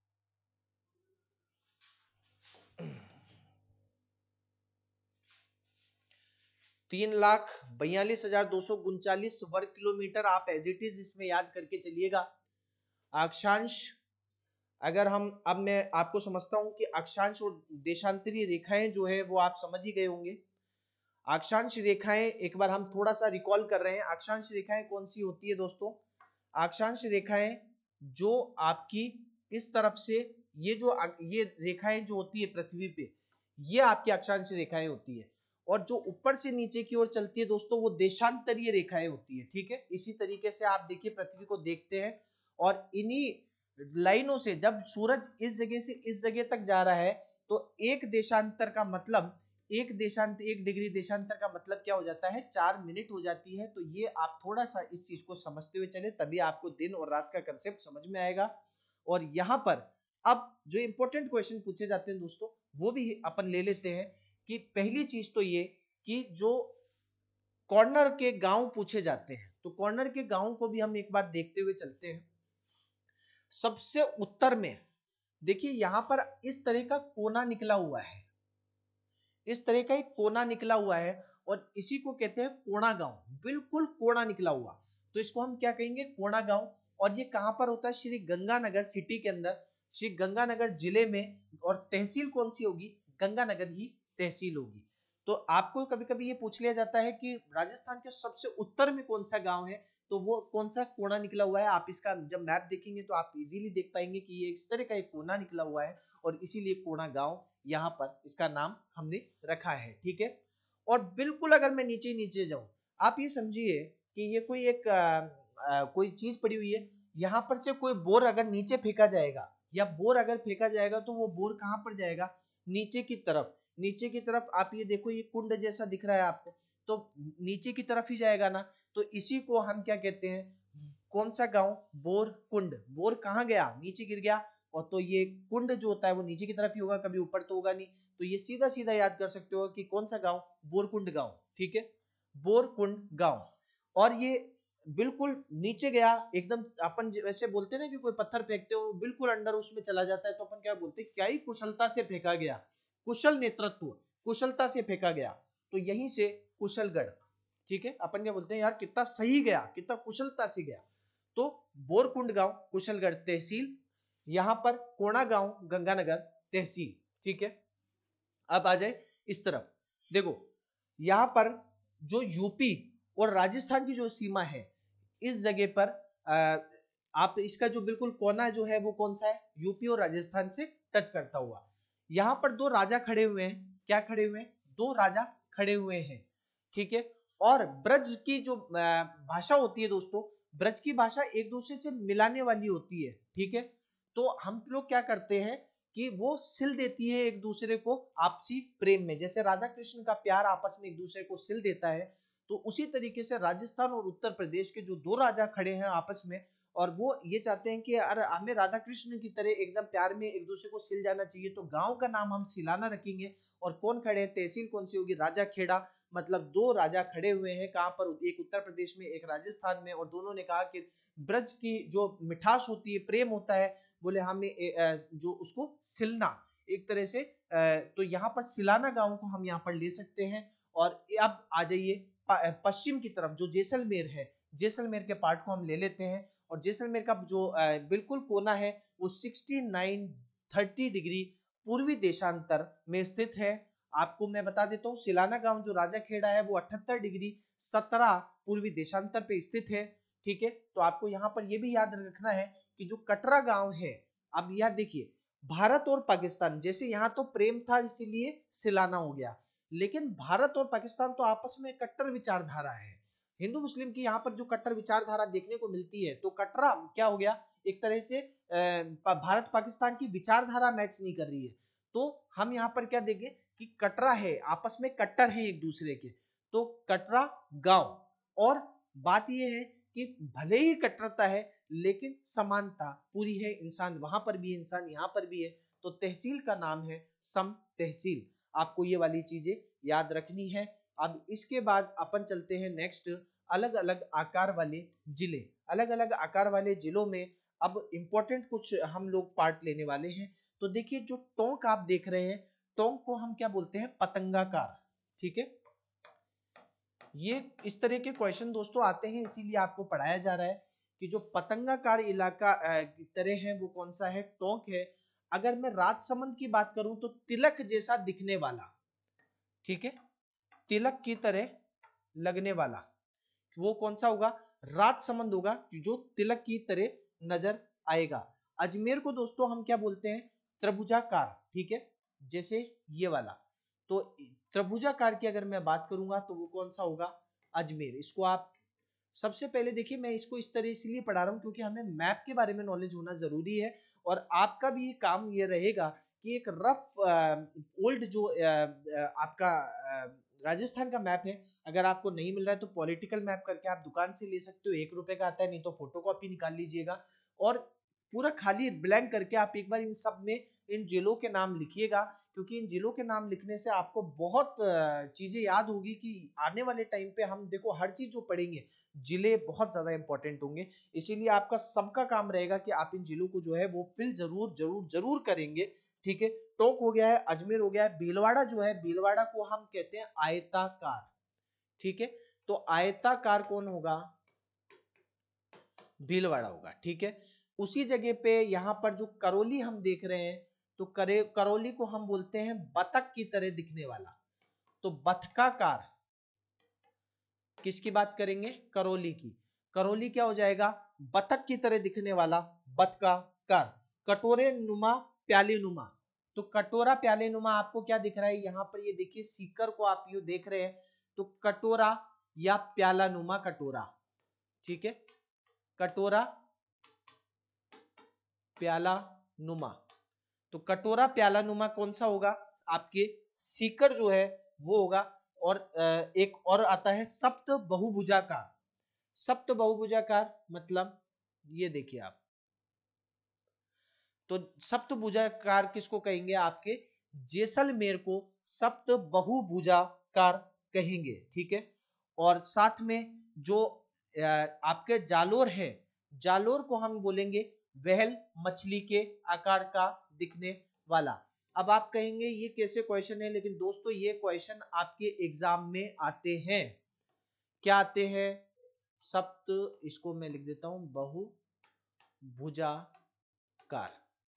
3,42,239 वर्ग किलोमीटर, आप एज इट इज इसमें याद करके चलिएगा। अक्षांश, अगर हम, अब मैं आपको समझता हूं कि अक्षांश और देशांतरीय रेखाएं जो है वो आप समझ ही गए होंगे। अक्षांश रेखाएं एक बार हम थोड़ा सा रिकॉल कर रहे हैं। अक्षांश रेखाएं कौन सी होती है दोस्तों, अक्षांश रेखाएं जो आपकी इस तरफ से, ये रेखाएं जो होती है पृथ्वी पे, ये आपकी अक्षांश रेखाएं होती है। और जो ऊपर से नीचे की ओर चलती है दोस्तों वो देशांतरीय रेखाएं होती है, ठीक है। इसी तरीके से आप देखिए पृथ्वी को देखते हैं और इन्हीं लाइनों से जब सूरज इस जगह से इस जगह तक जा रहा है तो एक देशांतर का मतलब, एक डिग्री देशांतर का मतलब क्या हो जाता है, 4 मिनट हो जाती है। तो ये आप थोड़ा सा इस चीज को समझते हुए चले, तभी आपको दिन और रात का कंसेप्ट समझ में आएगा। और यहाँ पर अब जो इंपॉर्टेंट क्वेश्चन पूछे जाते हैं दोस्तों वो भी अपन ले लेते हैं। कि पहली चीज तो ये कि जो कॉर्नर के गांव पूछे जाते हैं, तो कॉर्नर के गांव को भी हम एक बार देखते हुए चलते हैं। सबसे उत्तर में देखिए यहां पर इस तरह का कोना निकला हुआ है, इस तरह का एक कोना निकला हुआ है और इसी को कहते हैं कोणा गांव। बिल्कुल कोणा निकला हुआ, तो इसको हम क्या कहेंगे, कोणा गांव। और ये कहां पर होता है, श्री गंगानगर सिटी के अंदर, श्री गंगानगर जिले में। और तहसील कौन सी होगी, गंगानगर ही तहसील होगी। तो आपको कभी कभी ये पूछ लिया जाता है कि राजस्थान के सबसे उत्तर में कौन सा गांव है, तो वो कौन सा कोना निकला हुआ है। आप इसका जब मैप देखेंगे तो आप इजीली देख पाएंगे कि ये इस तरह का एक कोना निकला हुआ है और इसीलिए कोणा गांव यहाँ पर इसका नाम हमने रखा है, ठीक है। और बिल्कुल अगर मैं नीचे नीचे जाऊं, आप ये समझिए कि ये कोई एक कोई चीज पड़ी हुई है, यहाँ पर से कोई बोर अगर नीचे फेंका जाएगा या बोर अगर फेंका जाएगा तो वो बोर कहाँ पर जाएगा, नीचे की तरफ। नीचे की तरफ आप ये देखो, ये कुंड जैसा दिख रहा है आपको, तो नीचे की तरफ ही जाएगा ना। तो इसी को हम क्या कहते हैं, कौन सा गांव, बोर कुंड। बोर कहाँ गया, नीचे गिर गया। और तो ये कुंड जो होता है वो नीचे की तरफ ही होगा, कभी ऊपर तो होगा नहीं। तो ये सीधा सीधा याद कर सकते हो कि कौन सा गांव, बोरकुंड गांव, ठीक है, बोरकुंड गांव। और ये बिल्कुल नीचे गया एकदम, अपन वैसे बोलते हैं ना कि कोई पत्थर फेंकते हो बिल्कुल अंडर उसमें चला जाता है, तो अपन क्या बोलते हैं, क्या ही कुशलता से फेंका गया, कुशल नेतृत्व, कुशलता से फेंका गया। तो यहीं से कुशलगढ़, ठीक है, अपन क्या बोलते हैं, यार कितना सही गया, कितना कुशलता से गया। तो बोरकुंड गांव कुशलगढ़ तहसील, यहां पर कोणा गांव गंगानगर तहसील, ठीक है। अब आ जाए इस तरफ, देखो यहां पर जो यूपी और राजस्थान की जो सीमा है, इस जगह पर आप इसका जो बिल्कुल कोना जो है वो कौन सा है, यूपी और राजस्थान से टच करता हुआ। यहां पर दो राजा खड़े हुए हैं, क्या खड़े हुए हैं, दो राजा खड़े हुए हैं, ठीक है। और ब्रज की जो भाषा होती है दोस्तों, ब्रज की भाषा एक दूसरे से मिलाने वाली होती है, ठीक है। तो हम लोग क्या करते हैं कि वो सिल देती है एक दूसरे को आपसी प्रेम में, जैसे राधा कृष्ण का प्यार आपस में एक दूसरे को सिल देता है। तो उसी तरीके से राजस्थान और उत्तर प्रदेश के जो दो राजा खड़े हैं आपस में, और वो ये चाहते हैं कि अरे हमें राधा कृष्ण की तरह एकदम प्यार में एक दूसरे को सिल जाना चाहिए, तो गांव का नाम हम सिलाना रखेंगे। और कौन खड़े हैं, तहसील कौन सी होगी, राजा खेड़ा। मतलब दो राजा खड़े हुए हैं, कहां पर, एक उत्तर प्रदेश में एक राजस्थान में, और दोनों ने कहा कि ब्रज की जो मिठास होती है, प्रेम होता है, बोले हमें जो उसको सिलना एक तरह से, तो यहाँ पर सिलाना गांव को हम यहाँ पर ले सकते हैं। और अब आ जाइए पश्चिम की तरफ, जो जैसलमेर है, जैसलमेर के पार्ट को हम ले लेते हैं। और जैसलमेर का जो बिल्कुल कोना है वो 6930 डिग्री पूर्वी देशांतर में स्थित है। आपको मैं बता देता हूँ, सिलाना गांव जो राजा खेड़ा है वो 78 डिग्री 17 पूर्वी देशांतर पे स्थित है। ठीक है, तो आपको यहाँ पर यह भी याद रखना है कि जो कटरा गांव है, अब यह देखिए भारत और पाकिस्तान, जैसे यहाँ तो प्रेम था इसीलिए सिलाना हो गया, लेकिन भारत और पाकिस्तान तो आपस में कट्टर विचारधारा है, हिंदू मुस्लिम की यहाँ पर जो कट्टर विचारधारा देखने को मिलती है, तो कटरा क्या हो गया, एक तरह से भारत पाकिस्तान की विचारधारा मैच नहीं कर रही है। तो हम यहाँ पर क्या देंगे कि कटरा है, आपस में कट्टर है एक दूसरे के, तो कटरा गांव। और बात यह है कि भले ही कट्टरता है लेकिन समानता पूरी है, इंसान वहां पर भी है, इंसान यहाँ पर भी है, तो तहसील का नाम है सम तहसील। आपको ये वाली चीजें याद रखनी है। अब इसके बाद अपन चलते हैं नेक्स्ट, अलग अलग आकार वाले जिले। अलग अलग आकार वाले जिलों में अब इंपॉर्टेंट कुछ हम लोग पार्ट लेने वाले हैं। तो देखिए जो टोंक आप देख रहे हैं, टोंक को हम क्या बोलते हैं, पतंगाकार। ठीक है, ये इस तरह के क्वेश्चन दोस्तों आते हैं, इसीलिए आपको पढ़ाया जा रहा है कि जो पतंगाकार इलाका तरह है वो कौन सा है, टोंक है। अगर मैं राजसमंद की बात करूं तो तिलक जैसा दिखने वाला, ठीक है, तिलक की तरह लगने वाला, वो कौन सा होगा, राजसमंद होगा, जो तिलक की तरह नजर आएगा। अजमेर को दोस्तों हम क्या बोलते हैं, त्रिभुजाकार। ठीक है, जैसे ये वाला, तो त्रिभुजाकार की अगर मैं बात करूंगा तो वो कौन सा होगा, अजमेर। इसको आप सबसे पहले देखिए, मैं इसको इस तरह इसलिए पढ़ा रहा हूं क्योंकि हमें मैप के बारे में नॉलेज होना जरूरी है। और आपका भी काम ये रहेगा कि एक रफ ओल्ड जो आपका राजस्थान का मैप है, अगर आपको नहीं मिल रहा है तो पॉलिटिकल मैप करके आप दुकान से ले सकते हो, 1 रुपए का आता है, नहीं तो फोटो कॉपी निकाल लीजिएगा। और पूरा खाली ब्लैंक करके आप एक बार इन सब में इन जिलों के नाम लिखिएगा, क्योंकि इन जिलों के नाम लिखने से आपको बहुत चीजें याद होगी कि आने वाले टाइम पे हम देखो हर चीज जो पढ़ेंगे, जिले बहुत ज्यादा इंपॉर्टेंट होंगे। इसीलिए आपका सबका काम रहेगा कि आप इन जिलों को जो है वो फिल जरूर जरूर जरूर करेंगे। ठीक है, टोंक हो गया है, अजमेर हो गया है, भीलवाड़ा जो है, भीलवाड़ा को हम कहते हैं आयताकार। ठीक है, तो आयताकार कौन होगा, भीलवाड़ा होगा। ठीक है, उसी जगह पे यहां पर जो करौली हम देख रहे हैं, तो करौली को हम बोलते हैं बतख की तरह दिखने वाला, तो बतकाकार। किसकी बात करेंगे, करौली की। करौली क्या हो जाएगा, बतख की तरह दिखने वाला, बतकाकार। कटोरे नुमा, प्याले नुमा, तो कटोरा प्याले नुमा आपको क्या दिख रहा है, यहां पर ये देखिए सीकर को आप यू देख रहे हैं, तो कटोरा या प्याला नुमा कटोरा। ठीक है, कटोरा प्याला नुमा, तो कटोरा प्याला नुमा कौन सा होगा, आपके सीकर जो है वो होगा। और एक और आता है सप्त बहुभुजाकार। सप्त बहुभुजाकार मतलब ये देखिए आप, तो सप्त भुजाकार किसको कहेंगे, आपके जैसलमेर को सप्त बहुभुजाकार कहेंगे। ठीक है, और साथ में जो आपके जालोर है, जालोर को हम बोलेंगे वहल मछली के आकार का दिखने वाला। अब आप कहेंगे ये कैसे क्वेश्चन है, लेकिन दोस्तों ये क्वेश्चन आपके एग्जाम में आते हैं। क्या आते हैं, सप्त, इसको मैं लिख देता हूं बहुभुजाकार,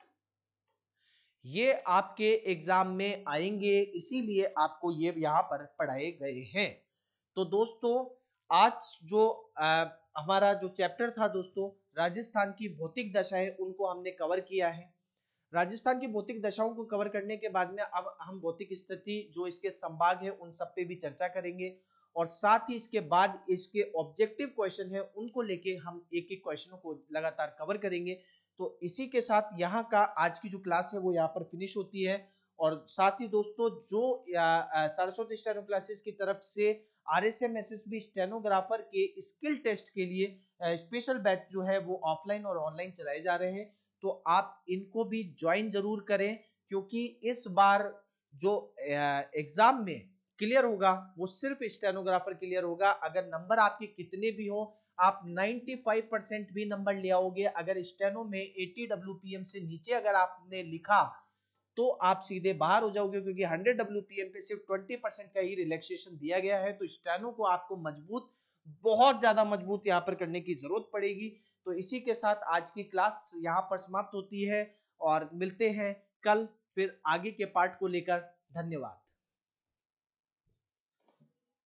ये आपके एग्जाम में आएंगे, इसीलिए आपको ये यहां पर पढ़ाए गए हैं। तो दोस्तों आज जो हमारा जो चैप्टर था दोस्तों, राजस्थान की भौतिक दशाएं, उनको हमने कवर किया है। राजस्थान की भौतिक दशाओं को कवर करने के बाद में अब हम भौतिक स्थिति जो इसके संभाग है उन सब पे भी चर्चा करेंगे, और साथ ही इसके बाद इसके ऑब्जेक्टिव क्वेश्चन है उनको लेके हम एक एक क्वेश्चनों को लगातार कवर करेंगे। तो इसी के साथ यहाँ का आज की जो क्लास है वो यहाँ पर फिनिश होती है। और साथ ही दोस्तों जो सरस्वती स्टेनो क्लासेस की तरफ से RSM SSB स्टेनोग्राफर के स्किल टेस्ट के लिए स्पेशल बैच जो है वो ऑफलाइन और ऑनलाइन चलाए जा रहे हैं, तो आप इनको भी ज्वाइन जरूर करें, क्योंकि इस बार जो एग्जाम में क्लियर होगा वो सिर्फ स्टेनोग्राफर क्लियर होगा। अगर नंबर आपके कितने भी हो, आप 95% भी नंबर ले आओगे, अगर स्टेनो में 80 WPM से नीचे अगर आपने लिखा तो आप सीधे बाहर हो जाओगे, क्योंकि 100 WPM पे सिर्फ 20% का ही रिलैक्सेशन दिया गया है। तो स्टेनो को आपको मजबूत, बहुत ज्यादा मजबूत यहाँ पर करने की जरूरत पड़ेगी। तो इसी के साथ आज की क्लास यहाँ पर समाप्त होती है और मिलते हैं कल फिर आगे के पार्ट को लेकर। धन्यवाद।